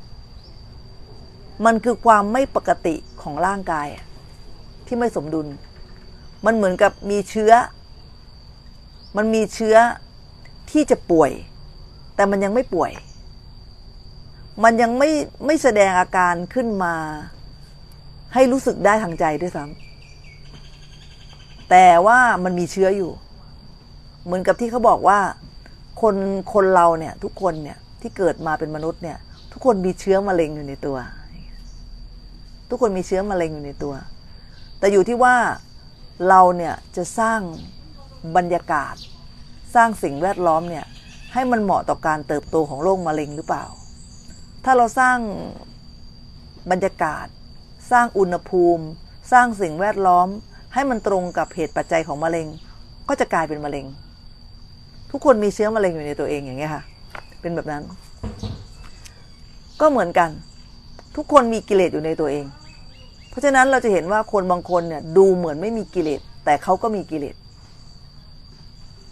มันคือความไม่ปกติของร่างกายที่ไม่สมดุลมันเหมือนกับมีเชื้อมันมีเชื้อที่จะป่วยแต่มันยังไม่ป่วยมันยังไม่แสดงอาการขึ้นมาให้รู้สึกได้ทางใจด้วยซ้ำแต่ว่ามันมีเชื้ออยู่เหมือนกับที่เขาบอกว่าคนเราเนี่ยทุกคนเนี่ยที่เกิดมาเป็นมนุษย์เนี่ยทุกคนมีเชื้อมะเร็งอยู่ในตัวทุกคนมีเชื้อมะเร็งอยู่ในตัวแต่อยู่ที่ว่าเราเนี่ยจะสร้างบรรยากาศสร้างสิ่งแวดล้อมเนี่ยให้มันเหมาะต่อการเติบโตของโรคมะเร็งหรือเปล่าถ้าเราสร้างบรรยากาศสร้างอุณหภูมิสร้างสิ่งแวดล้อมให้มันตรงกับเหตุปัจจัยของมะเร็งก็จะกลายเป็นมะเร็งทุกคนมีเชื้อมะเร็งอยู่ในตัวเองอย่างเงี้ยค่ะเป็นแบบนั้นก็เหมือนกันทุกคนมีกิเลสอยู่ในตัวเองเพราะฉะนั้นเราจะเห็นว่าคนบางคนเนี่ยดูเหมือนไม่มีกิเลสแต่เขาก็มีกิเลส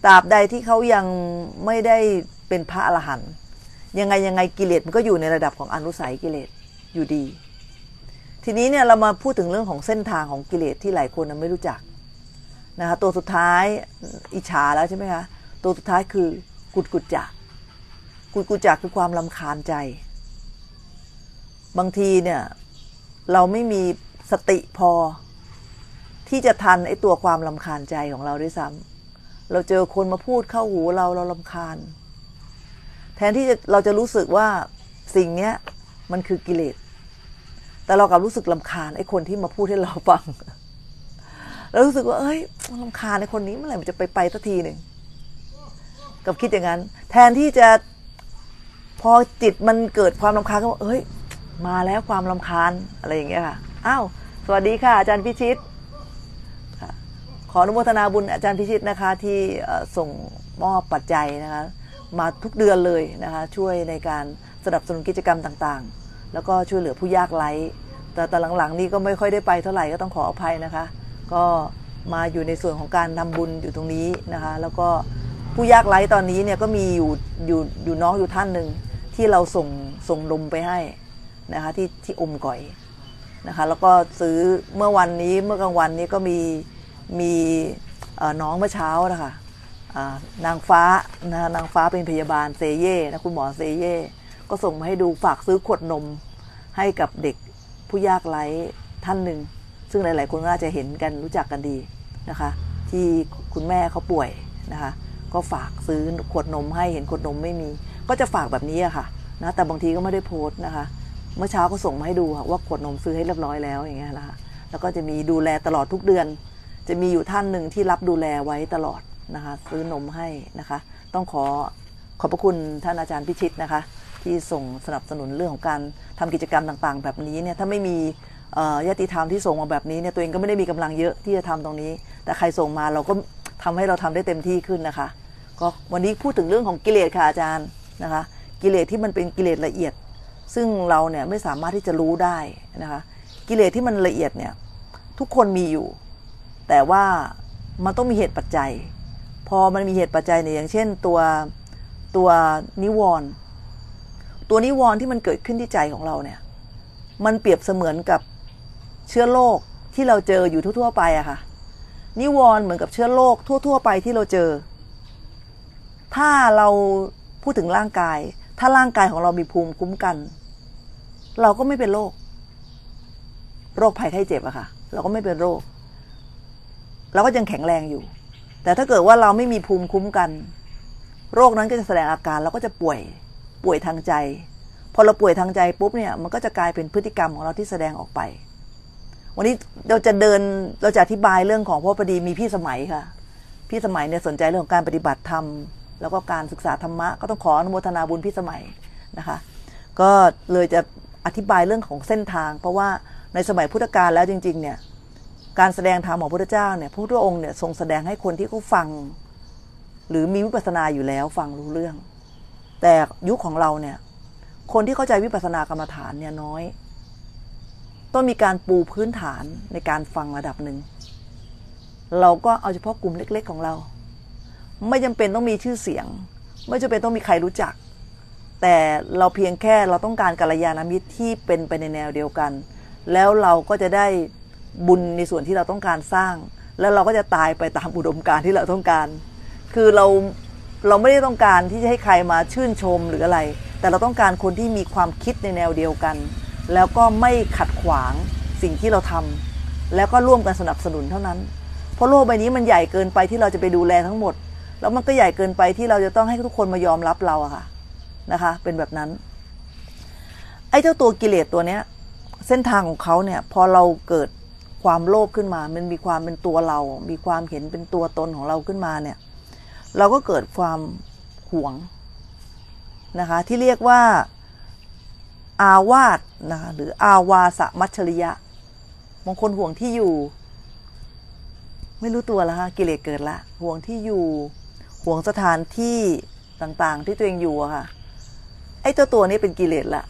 ตราบใดที่เขายังไม่ได้เป็นพระอรหันต์ยังไงกิเลสมันก็อยู่ในระดับของอนุสัยกิเลสอยู่ดีทีนี้เนี่ยเรามาพูดถึงเรื่องของเส้นทางของกิเลสที่หลายคนไม่รู้จักนะคะตัวสุดท้ายอิจฉาแล้วใช่ไหมคะตัวสุดท้ายคือกุจจะคือความรำคาญใจบางทีเนี่ยเราไม่มีสติพอที่จะทันไอ้ตัวความรำคาญใจของเราด้วยซ้ำเราเจอคนมาพูดเข้าหูเรารำคาญแทนที่เราจะรู้สึกว่าสิ่งเนี้ยมันคือกิเลสแต่เรากลับรู้สึกรำคาญไอ้คนที่มาพูดให้เราฟังแล้วรู้สึกว่าเอ้ยรำคาญไอ้คนนี้เมื่อไหร่มันจะไปสักทีหนึ่งกับคิดอย่างนั้นแทนที่จะพอจิตมันเกิดความรำคาญก็ว่าเอ้ยมาแล้วความรำคาญอะไรอย่างเงี้ยค่ะอ้าวสวัสดีค่ะอาจารย์พิชิตขออนุโมทนาบุญอาจารย์พิชิตนะคะที่ส่งมอบปัจจัยนะคะมาทุกเดือนเลยนะคะช่วยในการสนับสนุนกิจกรรมต่างๆแล้วก็ช่วยเหลือผู้ยากไร้แต่หลังๆนี้ก็ไม่ค่อยได้ไปเท่าไหร่ก็ต้องขออภัยนะคะก็มาอยู่ในส่วนของการทำบุญอยู่ตรงนี้นะคะแล้วก็ผู้ยากไร้ตอนนี้เนี่ยก็มีอยู่น้องอยู่ท่านหนึ่งที่เราส่งนมไปให้นะคะที่อมก่อยนะคะแล้วก็ซื้อเมื่อกลางวันนี้ก็มีน้องเมื่อเช้านะคะนางฟ้านะนางฟ้าเป็นพยาบาลเซเย่นะคุณหมอเซเย่ก็ส่งมาให้ดูฝากซื้อขวดนมให้กับเด็กผู้ยากไร้ท่านหนึ่งซึ่งหลายๆคนก็อาจจะเห็นกันรู้จักกันดีนะคะที่คุณแม่เขาป่วยนะคะก็ฝากซื้อขวดนมให้เห็นขวดนมไม่มีก็จะฝากแบบนี้อะค่ะนะแต่บางทีก็ไม่ได้โพสต์นะคะเมื่อเช้าก็ส่งมาให้ดูว่าขวดนมซื้อให้เรียบร้อยแล้วอย่างเงี้ยนะคะแล้วก็จะมีดูแลตลอดทุกเดือนจะมีอยู่ท่านหนึ่งที่รับดูแลไว้ตลอดนะคะซื้อนมให้นะคะต้องขอบพระคุณท่านอาจารย์พิชิตนะคะที่ส่งสนับสนุนเรื่องของการทำกิจกรรมต่างๆแบบนี้เนี่ยถ้าไม่มีญาติธรรมที่ส่งมาแบบนี้เนี่ยตัวเองก็ไม่ได้มีกำลังเยอะที่จะทำตรงนี้แต่ใครส่งมาเราก็ทำให้เราทำได้เต็มที่ขึ้นนะคะก็วันนี้พูดถึงเรื่องของกิเลสค่ะอาจารย์นะคะกิเลสที่มันเป็นกิเลสละเอียดซึ่งเราเนี่ยไม่สามารถที่จะรู้ได้นะคะกิเลสที่มันละเอียดเนี่ยทุกคนมีอยู่แต่ว่ามันต้องมีเหตุปัจจัยพอมันมีเหตุปัจจัยเนี่ยอย่างเช่นตัวนิวรณ์ที่มันเกิดขึ้นที่ใจของเราเนี่ยมันเปรียบเสมือนกับเชื้อโรคที่เราเจออยู่ทั่วๆไปอะค่ะนิวรณ์เหมือนกับเชื้อโรคทั่วๆไปที่เราเจอถ้าเราพูดถึงร่างกายถ้าร่างกายของเรามีภูมิคุ้มกันเราก็ไม่เป็นโรคภัยไข้เจ็บอะค่ะเราก็ไม่เป็นโรคเราก็ยังแข็งแรงอยู่แต่ถ้าเกิดว่าเราไม่มีภูมิคุ้มกันโรคนั้นก็จะแสดงอาการเราก็จะป่วยทางใจพอเราป่วยทางใจปุ๊บเนี่ยมันก็จะกลายเป็นพฤติกรรมของเราที่แสดงออกไปวันนี้เราจะอธิบายเรื่องของเพราะพอดีมีพี่สมัยค่ะพี่สมัยเนี่ยสนใจเรื่องของการปฏิบัติธรรมแล้วก็การศึกษาธรรมะก็ต้องขออนุโมทนาบุญพี่สมัยนะคะก็เลยจะอธิบายเรื่องของเส้นทางเพราะว่าในสมัยพุทธกาลแล้วจริงๆเนี่ยการแสดงธรรมของพระพุทธเจ้าเนี่ยพระพุทธองค์เนี่ยทรงแสดงให้คนที่เขาฟังหรือมีวิปัสสนาอยู่แล้วฟังรู้เรื่องแต่ยุคของเราเนี่ยคนที่เข้าใจวิปัสสนากรรมฐานเนี่ยน้อยต้องมีการปูพื้นฐานในการฟังระดับหนึ่งเราก็เอาเฉพาะกลุ่มเล็กๆของเราไม่จำเป็นต้องมีชื่อเสียงไม่จำเป็นต้องมีใครรู้จักแต่เราเพียงแค่เราต้องการกัลยาณมิตรที่เป็นไปในแนวเดียวกันแล้วเราก็จะได้บุญในส่วนที่เราต้องการสร้างแล้วเราก็จะตายไปตามอุดมการณ์ที่เราต้องการคือเราไม่ได้ต้องการที่จะให้ใครมาชื่นชมหรืออะไรแต่เราต้องการคนที่มีความคิดในแนวเดียวกันแล้วก็ไม่ขัดขวางสิ่งที่เราทำแล้วก็ร่วมกันสนับสนุนเท่านั้นเพราะโลกใบนี้มันใหญ่เกินไปที่เราจะไปดูแลทั้งหมดแล้วมันก็ใหญ่เกินไปที่เราจะต้องให้ทุกคนมายอมรับเราอะค่ะนะคะเป็นแบบนั้นไอ้เจ้าตัวกิเลสตัวเนี้ยเส้นทางของเขาเนี่ยพอเราเกิดความโลภขึ้นมามันมีความเป็นตัวเรามีความเห็นเป็นตัวตนของเราขึ้นมาเนี่ยเราก็เกิดความหวงนะคะที่เรียกว่าอาวาสนะคะหรืออาวาสมัชชริยะบางคนห่วงที่อยู่ไม่รู้ตัวแล้วค่ะกิเลสเกิดละห่วงที่อยู่ห่วงสถานที่ต่างๆที่ตัวเองอยู่อะค่ะไอ้เจ้าตัวนี้เป็นกิเลสละ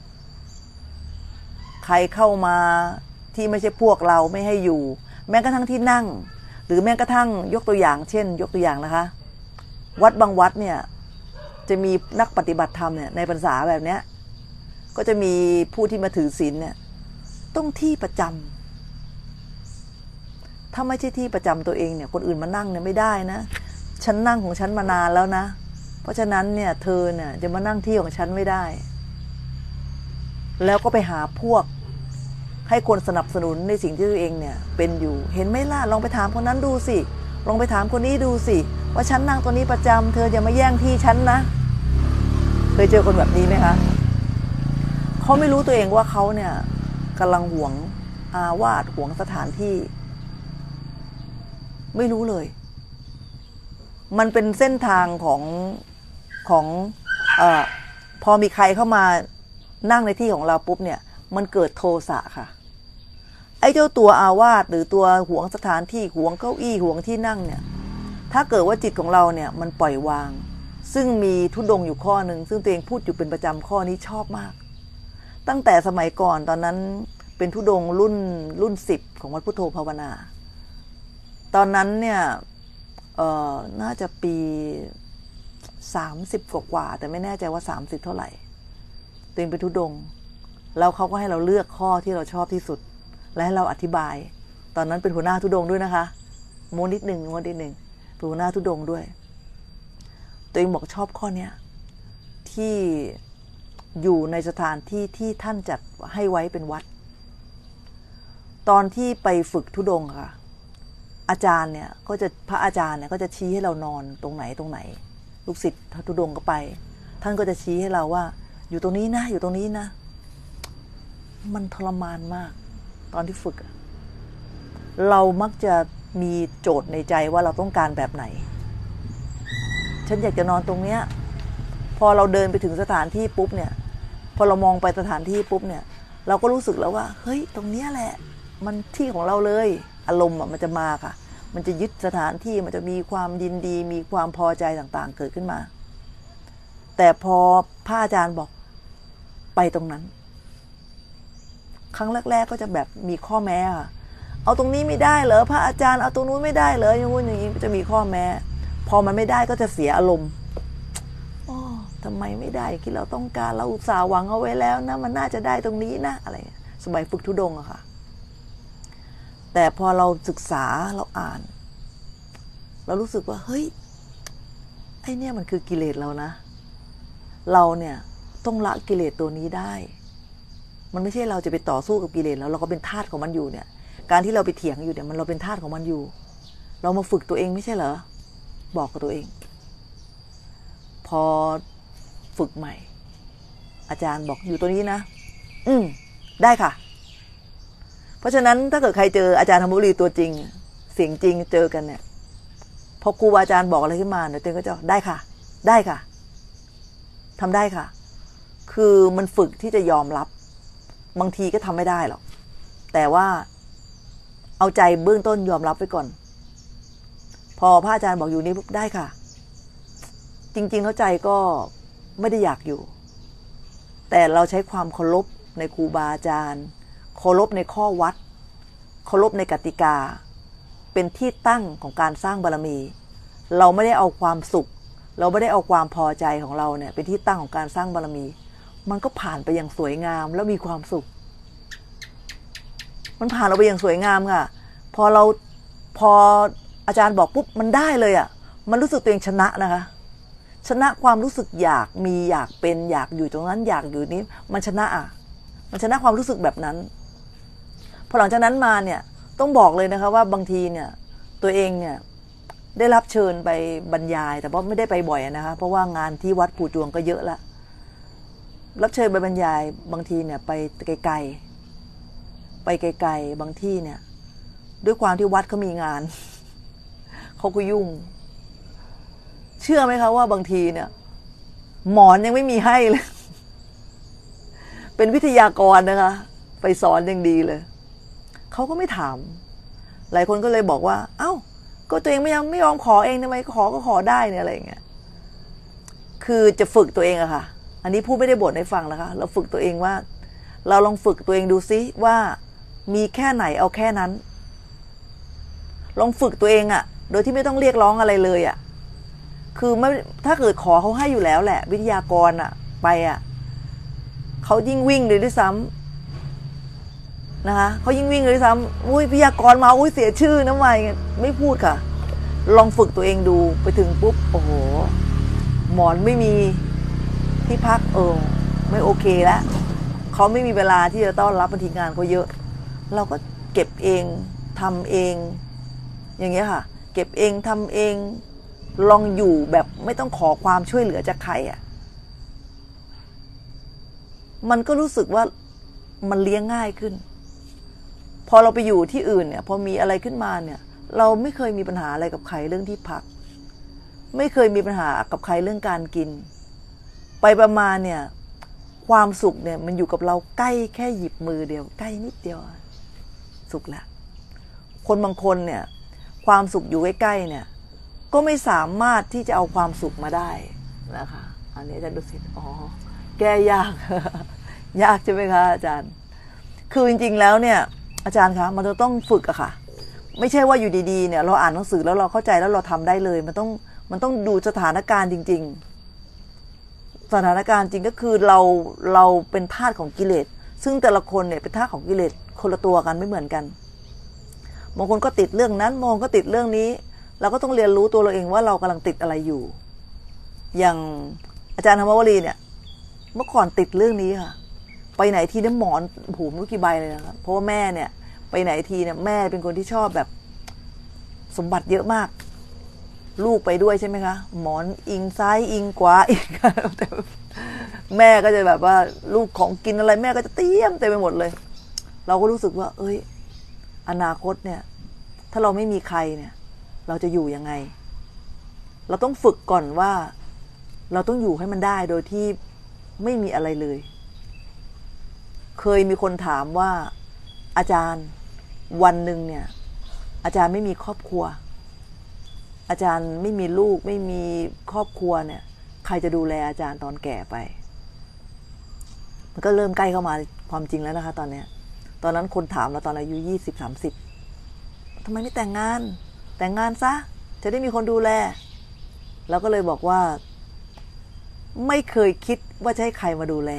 ใครเข้ามาที่ไม่ใช่พวกเราไม่ให้อยู่แม้กระทั่งที่นั่งหรือแม้กระทั่งยกตัวอย่างเช่นยกตัวอย่างนะคะวัดบางวัดเนี่ยจะมีนักปฏิบัติธรรมเนี่ยในพรรษาแบบเนี้ยก็จะมีผู้ที่มาถือศีลเนี่ยต้องที่ประจำถ้าไม่ใช่ที่ประจำตัวเองเนี่ยคนอื่นมานั่งเนี่ยไม่ได้นะฉันนั่งของฉันมานานแล้วนะเพราะฉะนั้นเนี่ยเธอเนี่ยจะมานั่งที่ของฉันไม่ได้แล้วก็ไปหาพวกให้คนสนับสนุนในสิ่งที่ตัวเองเนี่ยเป็นอยู่เห็นไหมล่ะลองไปถามคนนั้นดูสิลองไปถามคนนี้ดูสิว่าฉันนั่งตัวนี้ประจำเธออย่ามาแย่งที่ฉันนะเคยเจอคนแบบนี้ไหมคะเขาไม่รู้ตัวเองว่าเขาเนี่ยกำลังหวงอาวาสหวงสถานที่ไม่รู้เลยมันเป็นเส้นทางของพอมีใครเข้ามานั่งในที่ของเราปุ๊บเนี่ยมันเกิดโทสะค่ะไอ้เจ้าตัวอาวาสหรือตัวหวงสถานที่หวงเก้าอี้หวงที่นั่งเนี่ยถ้าเกิดว่าจิตของเราเนี่ยมันปล่อยวางซึ่งมีธุดงค์อยู่ข้อหนึ่งซึ่งตัวเองพูดอยู่เป็นประจำข้อนี้ชอบมากตั้งแต่สมัยก่อนตอนนั้นเป็นธุดงค์รุ่น10ของวัดพุทโธภาวนาตอนนั้นเนี่ยน่าจะปี30กว่าแต่ไม่แน่ใจว่า30เท่าไหร่ตัวเองเป็นธุดงค์แล้วเขาก็ให้เราเลือกข้อที่เราชอบที่สุดและให้เราอธิบายตอนนั้นเป็นหัวหน้าธุดงค์ด้วยนะคะโมนิดหนึ่งเป็นหัวหน้าธุดงค์ด้วยตัวเองบอกชอบข้อเนี้ยที่อยู่ในสถานที่ที่ท่านจัดให้ไว้เป็นวัดตอนที่ไปฝึกธุดงค์ค่ะอาจารย์เนี่ยก็จะพระอาจารย์เนี่ยก็จะชี้ให้เรานอนตรงไหนลูกศิษย์ธุดงค์ก็ไปท่านก็จะชี้ให้เราว่าอยู่ตรงนี้นะอยู่ตรงนี้นะมันทรมานมากตอนที่ฝึกเรามักจะมีโจทย์ในใจว่าเราต้องการแบบไหนฉันอยากจะนอนตรงเนี้ยพอเราเดินไปถึงสถานที่ปุ๊บเนี่ยพอเรามองไปสถานที่ปุ๊บเนี่ยเราก็รู้สึกแล้วว่าเฮ้ยตรงเนี้ยแหละมันที่ของเราเลยอารมณ์มันจะมาค่ะมันจะยึดสถานที่มันจะมีความยินดีมีความพอใจต่างๆเกิดขึ้นมาแต่พอพระอาจารย์บอกไปตรงนั้นครั้งแรกๆก็จะแบบมีข้อแม้ค่ะเอาตรงนี้ไม่ได้เหรอพระอาจารย์เอาตรงนู้นไม่ได้เหรออย่างงู้นอย่างนี้จะมีข้อแม้พอมันไม่ได้ก็จะเสียอารมณ์อ๋อทำไมไม่ได้ที่เราต้องการเราอุตส่าห์หวังเอาไว้แล้วนะมันน่าจะได้ตรงนี้นะอะไรสมัยฝึกธุดงค์อะค่ะแต่พอเราศึกษาเราอ่านเรารู้สึกว่าเฮ้ยไอ้เนี่ยมันคือกิเลสเรานะเราเนี่ยต้องละกิเลสตัวนี้ได้มันไม่ใช่เราจะไปต่อสู้กับกิเลสแล้วเราก็เป็นทาสของมันอยู่เนี่ยการที่เราไปเถียงอยู่เนี่ยมันเราเป็นทาสของมันอยู่เรามาฝึกตัวเองไม่ใช่เหรอบอกกับตัวเองพอฝึกใหม่อาจารย์บอกอยู่ตัวนี้นะได้ค่ะเพราะฉะนั้นถ้าเกิดใครเจออาจารย์ธรรมบุรีตัวจริงเสียงจริงเจอกันเนี่ยพอครูอาจารย์บอกอะไรขึ้นมาเนี่ยเต้นก็จะได้ค่ะได้ค่ะทำได้ค่ะคือมันฝึกที่จะยอมรับบางทีก็ทำไม่ได้หรอกแต่ว่าเอาใจเบื้องต้นยอมรับไว้ก่อนพอพระอาจารย์บอกอยู่นี้ปุ๊บได้ค่ะจริงๆแล้วใจก็ไม่ได้อยากอยู่แต่เราใช้ความเคารพในครูบาอาจารย์เคารพในข้อวัดเคารพในกติกาเป็นที่ตั้งของการสร้างบารมีเราไม่ได้เอาความสุขเราไม่ได้เอาความพอใจของเราเนี่ยเป็นที่ตั้งของการสร้างบารมีมันก็ผ่านไปอย่างสวยงามแล้วมีความสุขมันผ่านเราไปอย่างสวยงามค่ะพออาจารย์บอกปุ๊บมันได้เลยอ่ะมันรู้สึกตัวเองชนะนะคะชนะความรู้สึกอยากมีอยากเป็นอยากอยู่ตรงนั้นอยากอยู่นี้มันชนะมันชนะความรู้สึกแบบนั้นพอหลังจากนั้นมาเนี่ยต้องบอกเลยนะคะว่าบางทีเนี่ยตัวเองเนี่ยได้รับเชิญไปบรรยายแต่ว่าไม่ได้ไปบ่อยนะคะเพราะว่างานที่วัดปู่จวงก็เยอะละรับเชิญไปบรรยายบางทีเนี่ยไปไกลบางที่เนี่ยด้วยความที่วัดเขามีงานเขาก็ยุ่งเชื่อไหมคะว่าบางทีเนี่ยหมอนยังไม่มีให้เลยเป็นวิทยากรนะคะไปสอนยังดีเลยเขาก็ไม่ถามหลายคนก็เลยบอกว่าเอ้าก็ตัวเองไม่ยอมขอเองทำไมขอก็ขอได้เนี่ยอะไรอย่างเงี้ยคือจะฝึกตัวเองอะค่ะอันนี้พูดไม่ได้บ่นให้ฟังนะคะเราฝึกตัวเองว่าเราลองฝึกตัวเองดูซิว่ามีแค่ไหนเอาแค่นั้นลองฝึกตัวเองอะโดยที่ไม่ต้องเรียกร้องอะไรเลยอะคือไม่ถ้าเกิดขอเขาให้อยู่แล้วแหละวิทยากรอะไปอะเขายิ่งวิ่งเลยด้วยซ้ำนะคะเขายิ่งวิ่งเลยด้วยซ้ำอุ้ยวิทยากรมาอุ้ยเสียชื่อน้ำไม่พูดค่ะลองฝึกตัวเองดูไปถึงปุ๊บโอ้โหหมอนไม่มีที่พักไม่โอเคแล้วเขาไม่มีเวลาที่จะต้อนรับบางทีงานเขาเยอะเราก็เก็บเองทำเองอย่างเงี้ยค่ะเก็บเองทำเองลองอยู่แบบไม่ต้องขอความช่วยเหลือจากใครอ่ะมันก็รู้สึกว่ามันเลี้ยงง่ายขึ้นพอเราไปอยู่ที่อื่นเนี่ยพอมีอะไรขึ้นมาเนี่ยเราไม่เคยมีปัญหาอะไรกับใครเรื่องที่พักไม่เคยมีปัญหากับใครเรื่องการกินไปประมาณเนี่ยความสุขเนี่ยมันอยู่กับเราใกล้แค่หยิบมือเดียวใกล้นิดเดียวสุขแล้วคนบางคนเนี่ยความสุขอยู่ใกล้ๆเนี่ยก็ไม่สามารถที่จะเอาความสุขมาได้นะคะอันนี้อาจารย์ดุสิตแก้ยาก ยากใช่ไหมคะอาจารย์คือจริงๆแล้วเนี่ยอาจารย์คะมันจะต้องฝึกอะค่ะไม่ใช่ว่าอยู่ดีๆเนี่ยเราอ่านหนังสือแล้วเราเข้าใจแล้วเราทำได้เลยมันต้องดูสถานการณ์จริงๆสถานการณ์จริงก็คือเราเป็นทาสของกิเลสซึ่งแต่ละคนเนี่ยเป็นทาสของกิเลสคนละตัวกันไม่เหมือนกันบางคนก็ติดเรื่องนั้นมองก็ติดเรื่องนี้เราก็ต้องเรียนรู้ตัวเราเองว่าเรากำลังติดอะไรอยู่อย่างอาจารย์ธรรมวลีเนี่ยเมื่อก่อนติดเรื่องนี้ค่ะไปไหนทีน้ำหมอนหูไม่รู้กี่ใบเลยนะครับเพราะว่าแม่เนี่ยไปไหนทีเนี่ยแม่เป็นคนที่ชอบแบบสมบัติเยอะมากลูกไปด้วยใช่ไหมคะหมอนอิงซ้ายอิงขวาอิงแต่แม่ก็จะแบบว่าลูกของกินอะไรแม่ก็จะเตรียมเต็มไปหมดเลยเราก็รู้สึกว่าเอ้ยอนาคตเนี่ยถ้าเราไม่มีใครเนี่ยเราจะอยู่ยังไงเราต้องฝึกก่อนว่าเราต้องอยู่ให้มันได้โดยที่ไม่มีอะไรเลยเคยมีคนถามว่าอาจารย์วันหนึ่งเนี่ยอาจารย์ไม่มีครอบครัวอาจารย์ไม่มีลูกไม่มีครอบครัวเนี่ยใครจะดูแลอาจารย์ตอนแก่ไปมันก็เริ่มใกล้เข้ามาความจริงแล้วนะคะตอนนั้นคนถามเราตอนอายุ20-30ทำไมไม่แต่งงานซะจะได้มีคนดูแลเราก็เลยบอกว่าไม่เคยคิดว่าจะให้ใครมาดูแล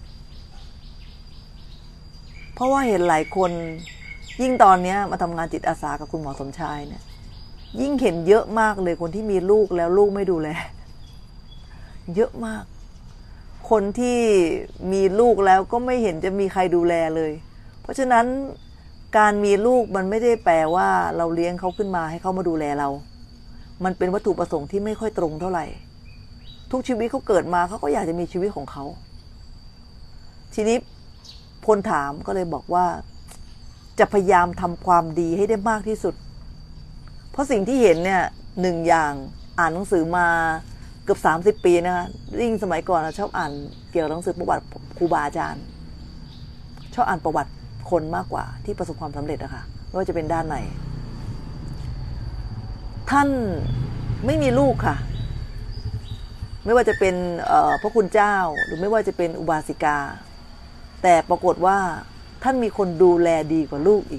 เพราะว่าเห็นหลายคนยิ่งตอนนี้มาทำงานจิตอาสากับคุณหมอสมชายเนี่ยยิ่งเห็นเยอะมากเลยคนที่มีลูกแล้วลูกไม่ดูแลเยอะมากคนที่มีลูกแล้วก็ไม่เห็นจะมีใครดูแลเลยเพราะฉะนั้นการมีลูกมันไม่ได้แปลว่าเราเลี้ยงเขาขึ้นมาให้เขามาดูแลเรามันเป็นวัตถุประสงค์ที่ไม่ค่อยตรงเท่าไหร่ทุกชีวิตเขาเกิดมาเขาก็อยากจะมีชีวิตของเขาทีนี้คนถามก็เลยบอกว่าจะพยายามทำความดีให้ได้มากที่สุดเพราะสิ่งที่เห็นเนี่ยหนึ่งอย่างอ่านหนังสือมาเกือบ30 ปีนะคะยิ่งสมัยก่อนชอบอ่านเกี่ยวกับหนังสือประวัติครูบาอาจารย์ชอบอ่านประวัติคนมากกว่าที่ประสบความสำเร็จอะค่ะไม่ว่าจะเป็นด้านไหนท่านไม่มีลูกค่ะไม่ว่าจะเป็นพระคุณเจ้าหรือไม่ว่าจะเป็นอุบาสิกาแต่ปรากฏว่าท่านมีคนดูแลดีกว่าลูกอีก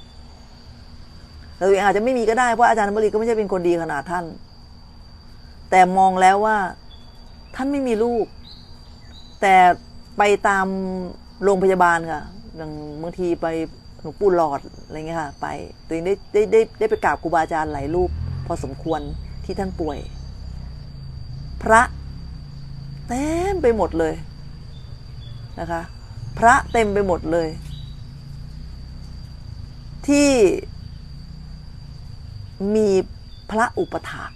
เราเองอาจจะไม่มีก็ได้เพราะอาจารย์ธรรมลีก็ไม่ใช่เป็นคนดีขนาดท่านแต่มองแล้วว่าท่านไม่มีลูกแต่ไปตามโรงพยาบาลค่ะอย่างบางทีไปหลวงปู่หลอดอะไรเงี้ยค่ะไปตัวเองได้ไปกราบครูบาอาจารย์หลายรูปพอสมควรที่ท่านป่วยพระเต็มไปหมดเลยนะคะพระเต็มไปหมดเลยที่มีพระอุปถาก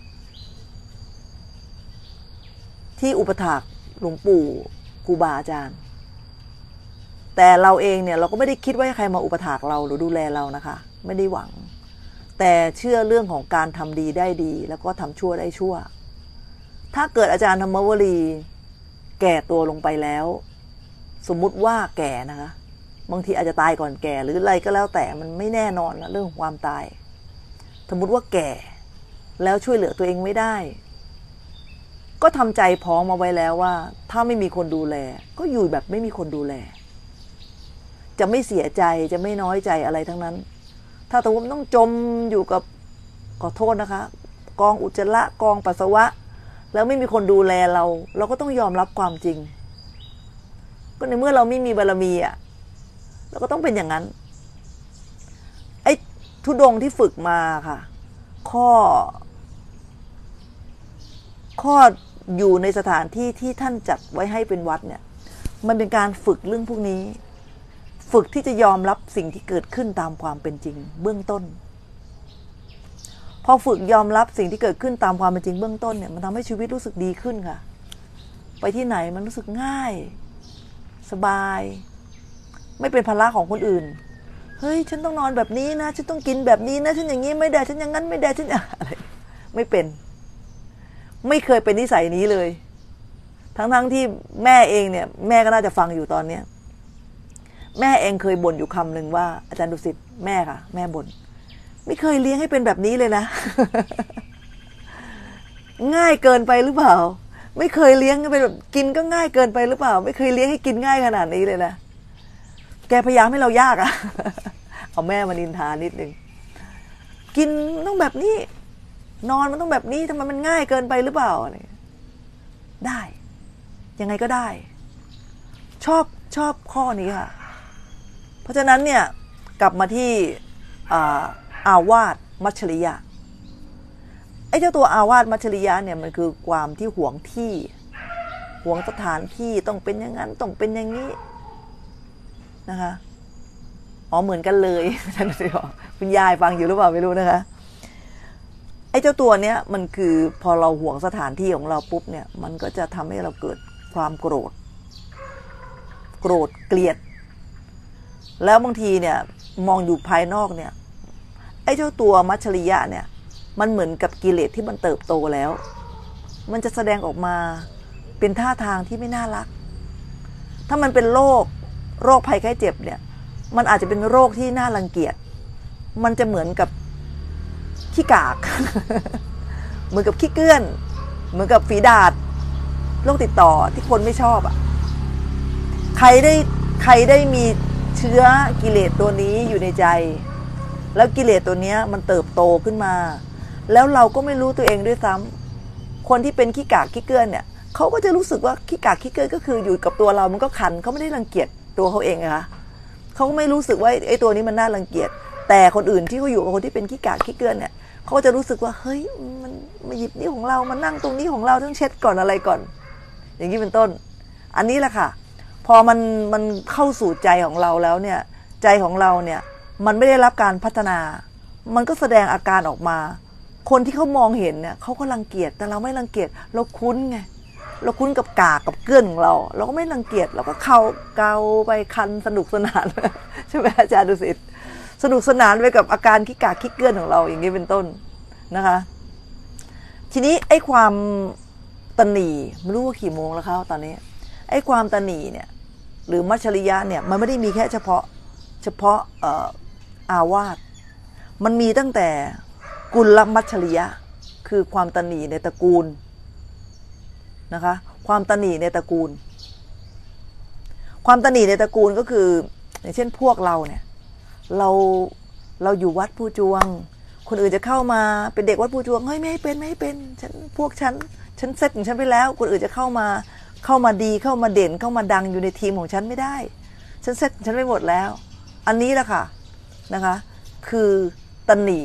ที่อุปถากหลวงปู่ครูบาอาจารย์แต่เราเองเนี่ยเราก็ไม่ได้คิดว่าใครมาอุปถากเราหรือดูแลเรานะคะไม่ได้หวังแต่เชื่อเรื่องของการทำดีได้ดีแล้วก็ทำชั่วได้ชั่วถ้าเกิดอาจารย์ธรรมวลีแก่ตัวลงไปแล้วสมมุติว่าแก่นะคะบางทีอาจจะตายก่อนแก่หรืออะไรก็แล้วแต่มันไม่แน่นอนนะเรื่องของความตายสมมุติว่าแก่แล้วช่วยเหลือตัวเองไม่ได้ก็ทำใจพร้อมมาไว้แล้วว่าถ้าไม่มีคนดูแลก็อยู่แบบไม่มีคนดูแลจะไม่เสียใจจะไม่น้อยใจอะไรทั้งนั้นถ้าสมมติต้องจมอยู่กับขอโทษนะคะกองอุจจาระกองปัสสาวะแล้วไม่มีคนดูแลเราก็ต้องยอมรับความจริงก็ในเมื่อเราไม่มีบารมีอ่ะเราก็ต้องเป็นอย่างนั้นไอ้ธุดงค์ที่ฝึกมาค่ะข้ออยู่ในสถานที่ที่ท่านจัดไว้ให้เป็นวัดเนี่ยมันเป็นการฝึกเรื่องพวกนี้ฝึกที่จะยอมรับสิ่งที่เกิดขึ้นตามความเป็นจริงเบื้องต้นพอฝึกยอมรับสิ่งที่เกิดขึ้นตามความเป็นจริงเบื้องต้นเนี่ยมันทำให้ชีวิตรู้สึกดีขึ้นค่ะไปที่ไหนมันรู้สึกง่ายสบายไม่เป็นภาระของคนอื่นเฮ้ยฉันต้องนอนแบบนี้นะฉันต้องกินแบบนี้นะฉันอย่างนี้ไม่ได้ฉันอย่างนั้นไม่ได้ฉันอะไรไม่เคยเป็นนิสัยนี้เลยทั้งที่แม่เองเนี่ยแม่ก็น่าจะฟังอยู่ตอนเนี้ยแม่เองเคยบ่นอยู่คำหนึ่งว่าอาจารย์ดุสิตแม่ค่ะแม่บ่นไม่เคยเลี้ยงให้เป็นแบบนี้เลยนะ ง่ายเกินไปหรือเปล่าไม่เคยเลี้ยงให้เป็นแบบกินก็ง่ายเกินไปหรือเปล่าไม่เคยเลี้ยงให้กินง่ายขนาดนี้เลยนะแกพยายามให้เรายากอะ เอาแม่มานินทานิดนึงกินต้องแบบนี้นอนมันต้องแบบนี้ทำไมมันง่ายเกินไปหรือเปล่าอะไรได้ยังไงก็ได้ชอบข้อนี้ค่ะเพราะฉะนั้นเนี่ยกลับมาที่อาวาสมัชฌริยะไอ้เจ้าตัวอาวาสมัชฌริยะเนี่ยมันคือความที่หวงที่หวงสถานที่ต้องเป็นอย่างนั้นต้องเป็นอย่างนี้นะคะอ๋อเหมือนกันเลยท่านผู้ชมคุณยายฟังอยู่หรือเปล่าไม่รู้นะคะไอ้เจ้าตัวเนี้ยมันคือพอเราหวงสถานที่ของเราปุ๊บเนี่ยมันก็จะทำให้เราเกิดความโกรธเกลียดแล้วบางทีเนี่ยมองอยู่ภายนอกเนี่ยไอ้เจ้าตัวมัชฌริยะเนี่ยมันเหมือนกับกิเลสที่มันเติบโตแล้วมันจะแสดงออกมาเป็นท่าทางที่ไม่น่ารักถ้ามันเป็นโรคภัยไข้เจ็บเนี่ยมันอาจจะเป็นโรคที่น่ารังเกียจมันจะเหมือนกับขี้กาก เหมือนกับขี้เกื้อนเหมือนกับฝีดาษโรคติดต่อที่คนไม่ชอบอ่ะใครได้มีเชื้อกิเลสตัวนี้อยู่ในใจแล้วกิเลสตัวนี้มันเติบโตขึ้นมาแล้วเราก็ไม่รู้ตัวเองด้วยซ้ำคนที่เป็นขี้กากขี้เกื้อนเนี่ยเขาก็จะรู้สึกว่าขี้กากขี้เกื้อนก็คืออยู่กับตัวเรามันก็คันเขาไม่ได้รังเกียจตัวเขาเองนะคะเขาก็ไม่รู้สึกว่าไอ้ตัวนี้มันน่ารังเกียจแต่คนอื่นที่เขาอยู่กับคนที่เป็นขี้กากขี้เกื้อนเนี่ยเขาจะรู้สึกว่าเฮ้ยมันมาหยิบนี่ของเรามันนั่งตรงนี้ของเราต้องเช็ดก่อนอะไรก่อนอย่างนี้เป็นต้นอันนี้แหละค่ะพอมันเข้าสู่ใจของเราแล้วเนี่ยใจของเราเนี่ยมันไม่ได้รับการพัฒนามันก็แสดงอาการออกมาคนที่เขามองเห็นเนี่ยเขาก็รังเกียจแต่เราไม่รังเกียจเราคุ้นไงเราคุ้นกับกากกับเกลื่อนของเราก็ไม่รังเกียจเราก็เกาไปคันสนุกสนานใช่ไหมอาจารย์ดุสิตสนุกสนานไปกับอาการขี้กากขี้เกลื่อนของเราอย่างนี้เป็นต้นนะคะทีนี้ไอ้ความตนีไม่รู้ว่ากี่โมงแล้วครับตอนนี้ไอ้ความตนีเนี่ยหรือมัชฌริยะเนี่ยมันไม่ได้มีแค่เฉพาะอาวาสมันมีตั้งแต่กุลมัชฌริยะคือความตนีในตระกูลนะคะความตนีในตระกูลความตนีในตระกูลก็คืออย่างเช่นพวกเราเนี่ยเราอยู่วัดภูจวงคนอื่นจะเข้ามาเป็นเด็กวัดภูจวงเฮ้ยไม่ให้เป็นฉันเซตของฉันไปแล้วคนอื่นจะเข้ามาดีเข้ามาเด่นเข้ามาดังอยู่ในทีมของฉันไม่ได้ฉันเซตฉันไปหมดแล้วอันนี้แหละค่ะนะคะคือตนี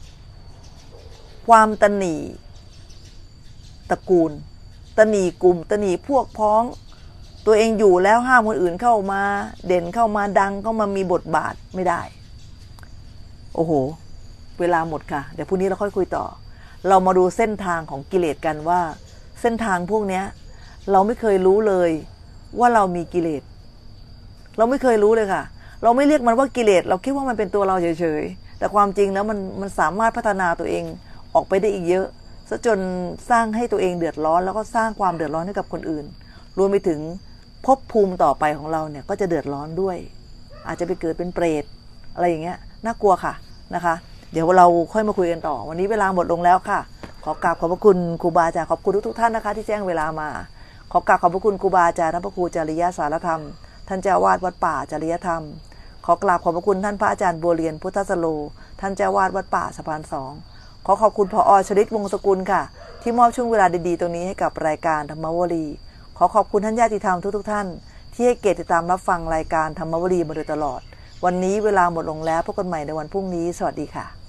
ความตนีตระกูลตนีกลุ่มตนีพวกพ้องตัวเองอยู่แล้วห้ามคนอื่นเข้ามาเด่นเข้ามาดังเข้ามามีบทบาทไม่ได้โอ้โหเวลาหมดค่ะเดี๋ยวพรุ่งนี้เราค่อยคุยต่อเรามาดูเส้นทางของกิเลสกันว่าเส้นทางพวกนี้เราไม่เคยรู้เลยว่าเรามีกิเลสเราไม่เคยรู้เลยค่ะเราไม่เรียกมันว่ากิเลสเราคิดว่ามันเป็นตัวเราเฉยๆแต่ความจริงแล้วมันสามารถพัฒนาตัวเองออกไปได้อีกเยอะซะจนสร้างให้ตัวเองเดือดร้อนแล้วก็สร้างความเดือดร้อนให้กับคนอื่นรวมไปถึงภพภูมิต่อไปของเราเนี่ยก็จะเดือดร้อนด้วยอาจจะไปเกิดเป็นเปรตอะไรอย่างเงี้ยน่ากลัวค่ะนะคะเดี๋ยวเราค่อยมาคุยกันต่อวันนี้เวลาหมดลงแล้วค่ะขอกราบขอบพระคุณครูบาอาจารย์ขอบคุณทุกท่านนะคะที่แจ้งเวลามาขอกราบขอบพระคุณครูบาอาจารย์ท่านพระครูจริยสารธรรมท่านเจ้าวาดวัดป่าจริยธรรมขอกราบขอบพระคุณท่านพระอาจารย์บัวเรียนพุทธสโลท่านเจ้าวาดวัดป่าสะพาน2 ขอขอบคุณผอ.ชลิตวงศ์สกุลค่ะที่มอบช่วงเวลาดีๆตรงนี้ให้กับรายการธรรมวลีขอขอบคุณท่านญาติธรรมทุกท่านที่ให้เกียรติติดตามรับฟังรายการธรรมวลีมาโดยตลอดวันนี้เวลาหมดลงแล้วพบกันใหม่ในวันพรุ่งนี้สวัสดีค่ะ